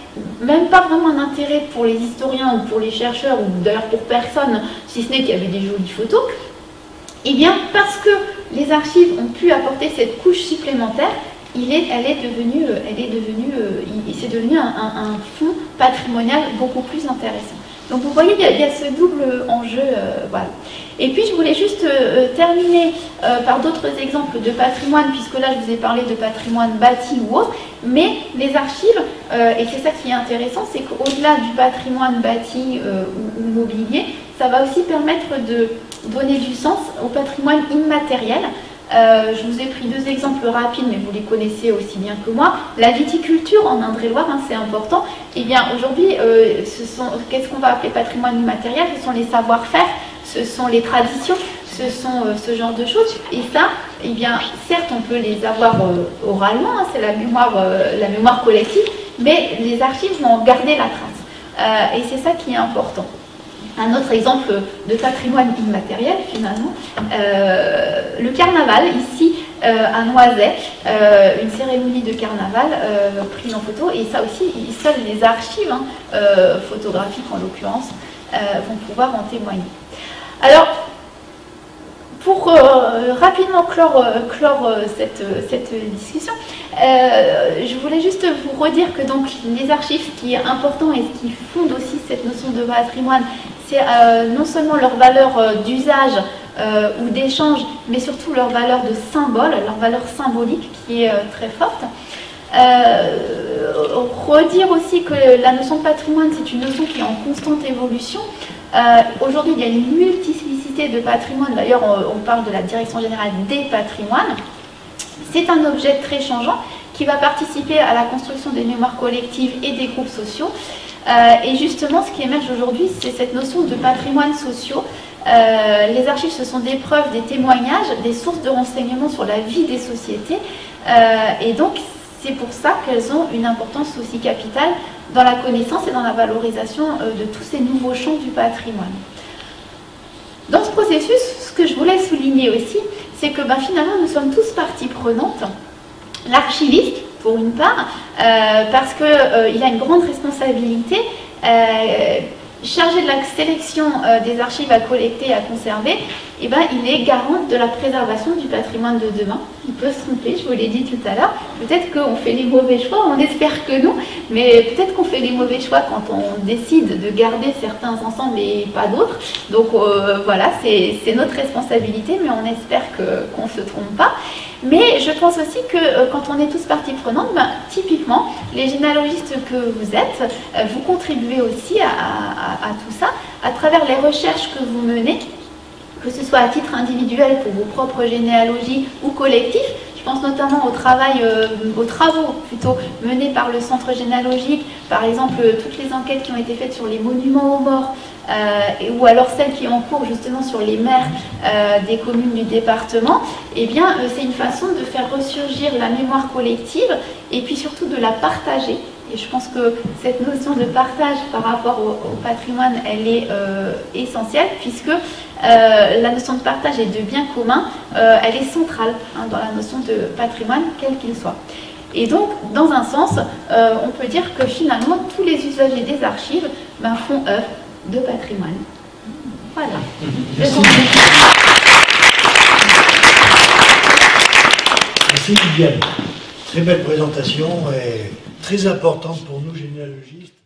même pas vraiment d'intérêt pour les historiens ou pour les chercheurs, ou d'ailleurs pour personne, si ce n'est qu'il y avait des jolies photos, eh bien parce que les archives ont pu apporter cette couche supplémentaire, il est, elle est devenue, elle est devenue, c'est devenu un, un, un fonds patrimonial beaucoup plus intéressant. Donc vous voyez, il y a, il y a ce double enjeu, euh, voilà. Et puis je voulais juste euh, terminer euh, par d'autres exemples de patrimoine, puisque là je vous ai parlé de patrimoine bâti ou autre, mais les archives, euh, et c'est ça qui est intéressant, c'est qu'au-delà du patrimoine bâti euh, ou, ou mobilier, ça va aussi permettre de donner du sens au patrimoine immatériel. Euh, je vous ai pris deux exemples rapides, mais vous les connaissez aussi bien que moi. La viticulture en Indre-et-Loire, hein, c'est important. Eh bien, aujourd'hui, euh, qu'est-ce qu'on va appeler patrimoine immatériel? Ce sont les savoir-faire, ce sont les traditions, ce sont euh, ce genre de choses. Et ça, eh bien, certes, on peut les avoir euh, oralement, hein, c'est la mémoire, euh, la mémoire collective, mais les archives vont en garder la trace. Euh, et c'est ça qui est important. Un autre exemple de patrimoine immatériel, finalement, euh, le carnaval, ici euh, à Noiset, euh, une cérémonie de carnaval euh, prise en photo, et ça aussi, seules les archives hein, euh, photographiques en l'occurrence euh, vont pouvoir en témoigner. Alors, pour euh, rapidement clore, euh, clore euh, cette, cette discussion, euh, je voulais juste vous redire que donc, les archives, ce qui est important et ce qui fonde aussi cette notion de patrimoine, c'est euh, non seulement leur valeur euh, d'usage euh, ou d'échange, mais surtout leur valeur de symbole, leur valeur symbolique qui est euh, très forte. Euh, redire aussi que la notion de patrimoine, c'est une notion qui est en constante évolution. Euh, Aujourd'hui, il y a une multiplicité de patrimoine. D'ailleurs, on, on parle de la Direction générale des patrimoines. C'est un objet très changeant qui va participer à la construction des mémoires collectives et des groupes sociaux. Euh, et justement, ce qui émerge aujourd'hui, c'est cette notion de patrimoine sociaux. Euh, les archives, ce sont des preuves, des témoignages, des sources de renseignements sur la vie des sociétés. Euh, et donc, c'est pour ça qu'elles ont une importance aussi capitale dans la connaissance et dans la valorisation euh, de tous ces nouveaux champs du patrimoine. Dans ce processus, ce que je voulais souligner aussi, c'est que ben, finalement, nous sommes tous partie prenante. L'archiviste, pour une part, euh, parce qu'il euh, a une grande responsabilité, euh, chargé de la sélection euh, des archives à collecter et à conserver, et ben, il est garant de la préservation du patrimoine de demain. Il peut se tromper, je vous l'ai dit tout à l'heure, peut-être qu'on fait les mauvais choix, on espère que non, mais peut-être qu'on fait les mauvais choix quand on décide de garder certains ensembles et pas d'autres. Donc euh, voilà, c'est notre responsabilité, mais on espère qu'on ne se trompe pas. Mais je pense aussi que euh, quand on est tous partie prenante, ben, typiquement, les généalogistes que vous êtes, euh, vous contribuez aussi à, à, à tout ça, à travers les recherches que vous menez, que ce soit à titre individuel pour vos propres généalogies ou collectifs. Je pense notamment au travail, euh, aux travaux plutôt menés par le centre généalogique, par exemple toutes les enquêtes qui ont été faites sur les monuments aux morts, euh, ou alors celles qui sont en cours justement sur les maires euh, des communes du département. Eh bien, euh, c'est une façon de faire ressurgir la mémoire collective et puis surtout de la partager. Et je pense que cette notion de partage par rapport au, au patrimoine, elle est euh, essentielle, puisque euh, la notion de partage et de bien commun, euh, elle est centrale hein, dans la notion de patrimoine, quel qu'il soit. Et donc, dans un sens, euh, on peut dire que finalement, tous les usagers des archives ben, font œuvre de patrimoine. Voilà. Merci. Merci Liliane. Très belle présentation et très importante pour nous généalogistes.